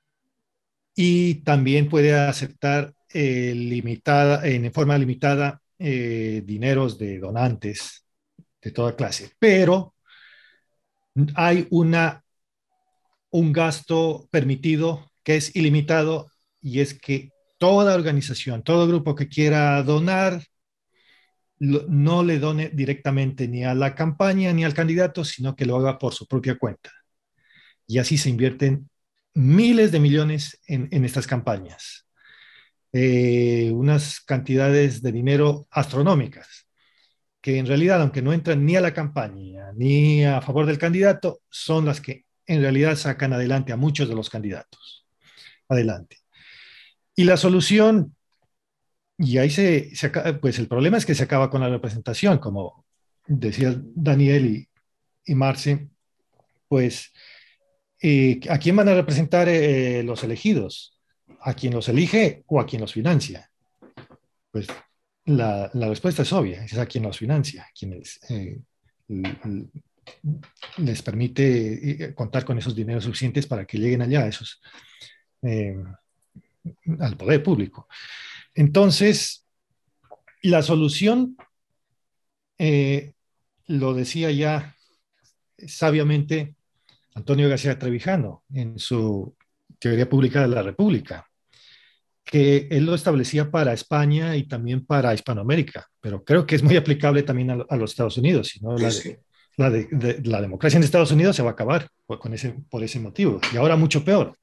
y también puede aceptar eh, limitada, en forma limitada eh, dineros de donantes de toda clase, pero hay una, un gasto permitido que es ilimitado y es que toda organización, todo grupo que quiera donar, lo, no le done directamente ni a la campaña ni al candidato, sino que lo haga por su propia cuenta. Y así se invierten miles de millones en, en estas campañas. Eh, unas cantidades de dinero astronómicas, que en realidad, aunque no entran ni a la campaña ni a favor del candidato, son las que en realidad sacan adelante a muchos de los candidatos. Adelante. Y la solución, y ahí se, se acaba, pues el problema es que se acaba con la representación, como decía Daniel y, y Marce, pues, eh, ¿a quién van a representar eh, los elegidos? ¿A quien los elige o a quien los financia? Pues la, la respuesta es obvia, es a quien los financia, quienes eh, les permite eh, contar con esos dineros suficientes para que lleguen allá, esos, eh, al poder público. Entonces, la solución, eh, lo decía ya sabiamente Antonio García Trevijano en su Teoría Pública de la República, que él lo establecía para España y también para Hispanoamérica, pero creo que es muy aplicable también a, a los Estados Unidos, si no, Sí, la, sí. la, de, de, la democracia en Estados Unidos se va a acabar por, con ese, por ese motivo, y ahora mucho peor.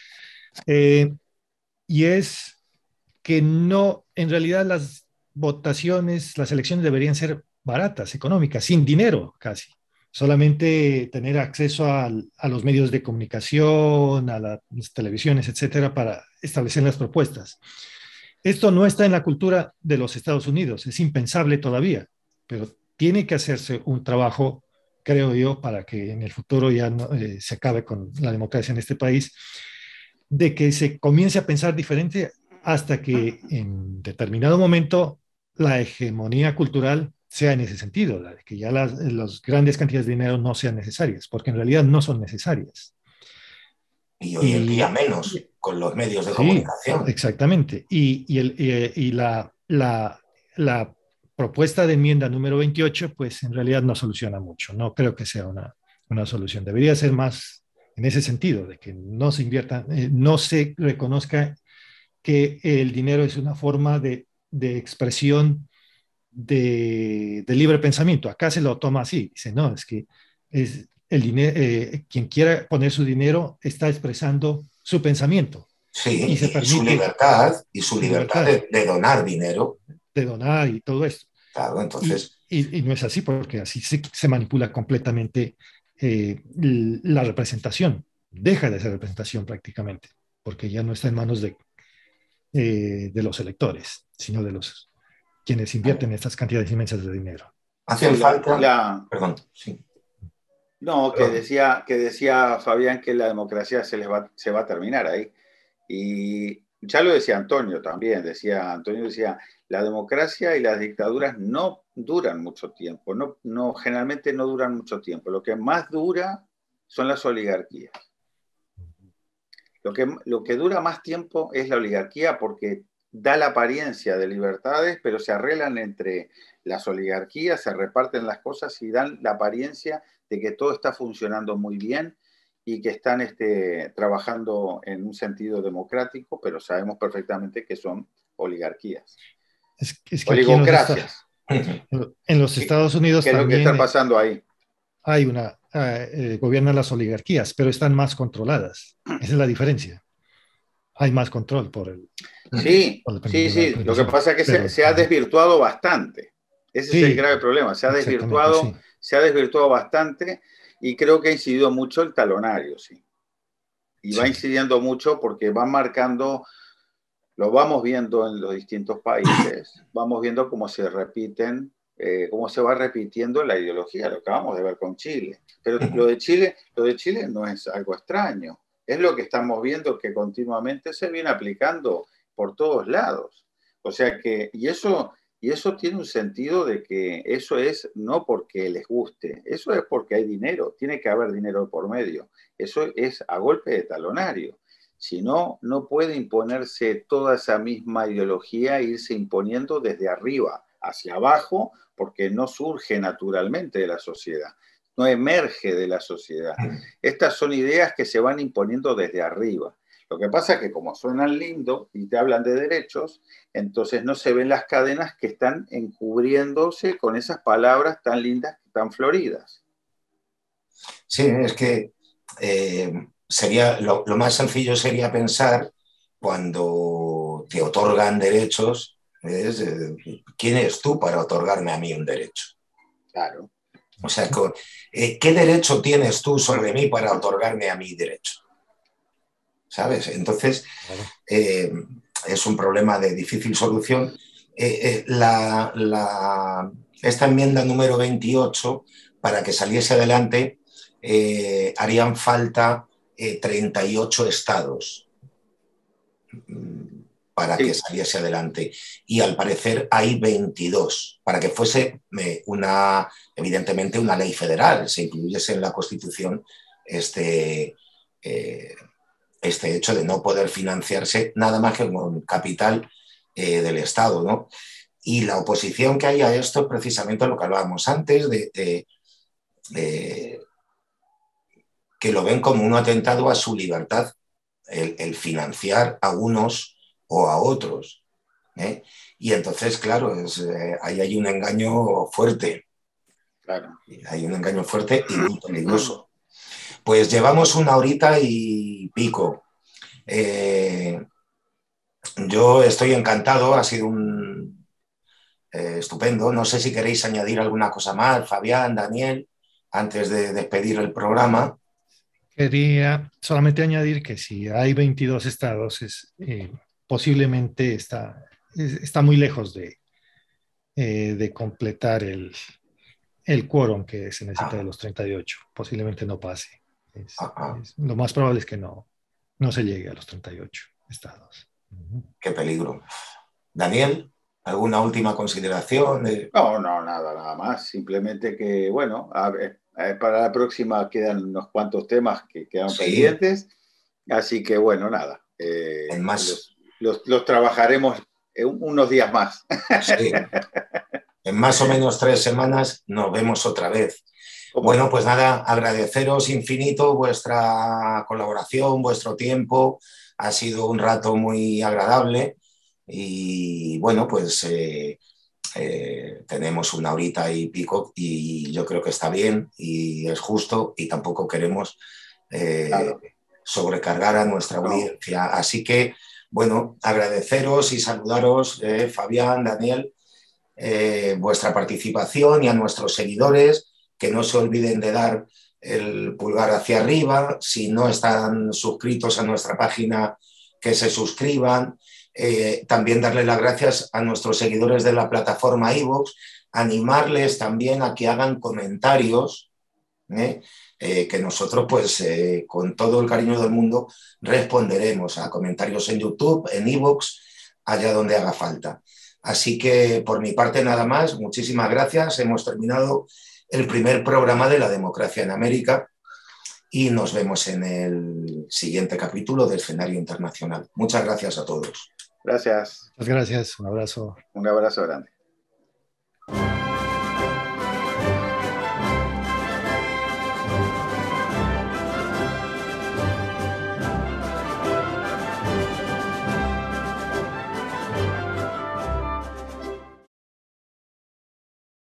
Eh, y es que no, en realidad las votaciones, las elecciones deberían ser baratas, económicas, sin dinero casi. Solamente tener acceso a, a los medios de comunicación, a las televisiones, etcétera, para establecer las propuestas. Esto no está en la cultura de los Estados Unidos, es impensable todavía, pero tiene que hacerse un trabajo, creo yo, para que en el futuro ya no, eh, se acabe con la democracia en este país, de que se comience a pensar diferente hasta que en determinado momento la hegemonía cultural sea en ese sentido, de que ya las, las grandes cantidades de dinero no sean necesarias, porque en realidad no son necesarias. Y hoy en día Y menos, con los medios de sí, comunicación. exactamente. Y, y, el, y, y la, la, la, propuesta de enmienda número veintiocho, pues en realidad no soluciona mucho. No creo que sea una, una solución. Debería ser más en ese sentido, de que no se invierta, eh, no se reconozca que el dinero es una forma de, de expresión de, de, libre pensamiento. Acá se lo toma así. Dice, no, es que es el dinero, eh, quien quiera poner su dinero está expresando su pensamiento. Y se Sí, y su permite libertad, y su su libertad libertad de, de donar dinero. de donar y todo esto. Claro, Y, entonces, y, y no es así porque así se, se manipula completamente eh, la representación. Deja de ser representación prácticamente, porque ya no está en manos de, eh, de los electores, sino de los quienes invierten estas cantidades inmensas de dinero. hacen Sí, la, falta, la, perdón, sí. no, que Perdón. decía, que decía Fabián que la democracia se les va, se va a terminar ahí. Y ya lo decía Antonio también, decía Antonio decía, la democracia y las dictaduras no duran mucho tiempo, no, no, generalmente no duran mucho tiempo. Lo que más dura son las oligarquías. Lo que, lo que dura más tiempo es la oligarquía porque da la apariencia de libertades, pero se arreglan entre las oligarquías, se reparten las cosas y dan la apariencia de que todo está funcionando muy bien y que están este, trabajando en un sentido democrático, pero sabemos perfectamente que son oligarquías. Es, es que aquí en los, esta, Oligocracias. en los ¿Qué, Estados Unidos qué es lo que está también pasando ahí? hay una, eh, gobiernan las oligarquías, pero están más controladas. Esa es la diferencia. Hay más control por el, Sí, por sí, la sí. Lo que representación. pasa es que se, Pero se ha desvirtuado bastante. Ese es el sí, grave problema. Se ha exactamente, desvirtuado, sí. se ha desvirtuado bastante y creo que ha incidido mucho el talonario, sí. Y va Sí. incidiendo mucho porque va marcando, lo vamos viendo en los distintos países, vamos viendo cómo se repiten, eh, cómo se va repitiendo la ideología, lo acabamos de ver con Chile. Pero lo de Chile, lo de Chile no es algo extraño, es lo que estamos viendo que continuamente se viene aplicando por todos lados. O sea que, y eso, y eso tiene un sentido de que eso es no porque les guste, eso es porque hay dinero, tiene que haber dinero por medio. Eso es a golpe de talonario. Si no, no puede imponerse toda esa misma ideología e irse imponiendo desde arriba, hacia abajo porque no surge naturalmente de la sociedad, no emerge de la sociedad. Estas son ideas que se van imponiendo desde arriba. Lo que pasa es que como suenan lindo y te hablan de derechos, entonces no se ven las cadenas que están encubriéndose con esas palabras tan lindas, tan floridas. Sí, es que eh, sería, lo, lo más sencillo sería pensar cuando te otorgan derechos, es, eh, ¿quién eres tú para otorgarme a mí un derecho? Claro. O sea, eh, ¿qué derecho tienes tú sobre mí para otorgarme a mi derecho? ¿Sabes? Entonces, eh, es un problema de difícil solución. Eh, eh, la, la, esta enmienda número veintiocho, para que saliese adelante, eh, harían falta eh, treinta y ocho estados para sí. que saliese adelante. Y al parecer hay veintidós, para que fuese eh, una, evidentemente una ley federal, se incluyese en la Constitución este... Eh, este hecho de no poder financiarse nada más que con capital eh, del Estado, ¿no? Y la oposición que hay a esto es precisamente lo que hablábamos antes, de, de, de que lo ven como un atentado a su libertad, el, el financiar a unos o a otros. ¿eh? Y entonces, claro, es, eh, ahí hay un engaño fuerte. Claro. Hay un engaño fuerte y muy peligroso. Pues llevamos una horita y pico. Eh, yo estoy encantado, ha sido un eh, estupendo. No sé si queréis añadir alguna cosa más, Fabián, Daniel, antes de despedir el programa. Quería solamente añadir que si hay veintidós estados, es, eh, posiblemente está, es, está muy lejos de, eh, de completar el, el quórum que se necesita ah. de los treinta y ocho. Posiblemente no pase. Es, es, lo más probable es que no, no se llegue a los treinta y ocho estados. Qué peligro. Daniel, ¿alguna última consideración? De... No, no, nada, nada más. Simplemente que, bueno, a ver, para la próxima quedan unos cuantos temas que quedan sí. pendientes. Así que, bueno, nada. Eh, en más... los, los, los trabajaremos unos días más. Sí. En más o menos tres semanas nos vemos otra vez. Bueno, pues nada, agradeceros infinito vuestra colaboración, vuestro tiempo. Ha sido un rato muy agradable y bueno, pues eh, eh, tenemos una horita y pico y yo creo que está bien y es justo y tampoco queremos eh, claro. sobrecargar a nuestra audiencia. No. Así que, bueno, agradeceros y saludaros, eh, Fabián, Daniel, eh, vuestra participación y a nuestros seguidores, que no se olviden de dar el pulgar hacia arriba, si no están suscritos a nuestra página, que se suscriban, eh, también darle las gracias a nuestros seguidores de la plataforma iVoox, animarles también a que hagan comentarios, ¿eh? Eh, que nosotros pues eh, con todo el cariño del mundo responderemos a comentarios en YouTube, en iVoox, allá donde haga falta. Así que por mi parte nada más, muchísimas gracias, hemos terminado el primer programa de la democracia en América y nos vemos en el siguiente capítulo de Escenario Internacional. Muchas gracias a todos. Gracias. Muchas gracias, un abrazo. Un abrazo grande.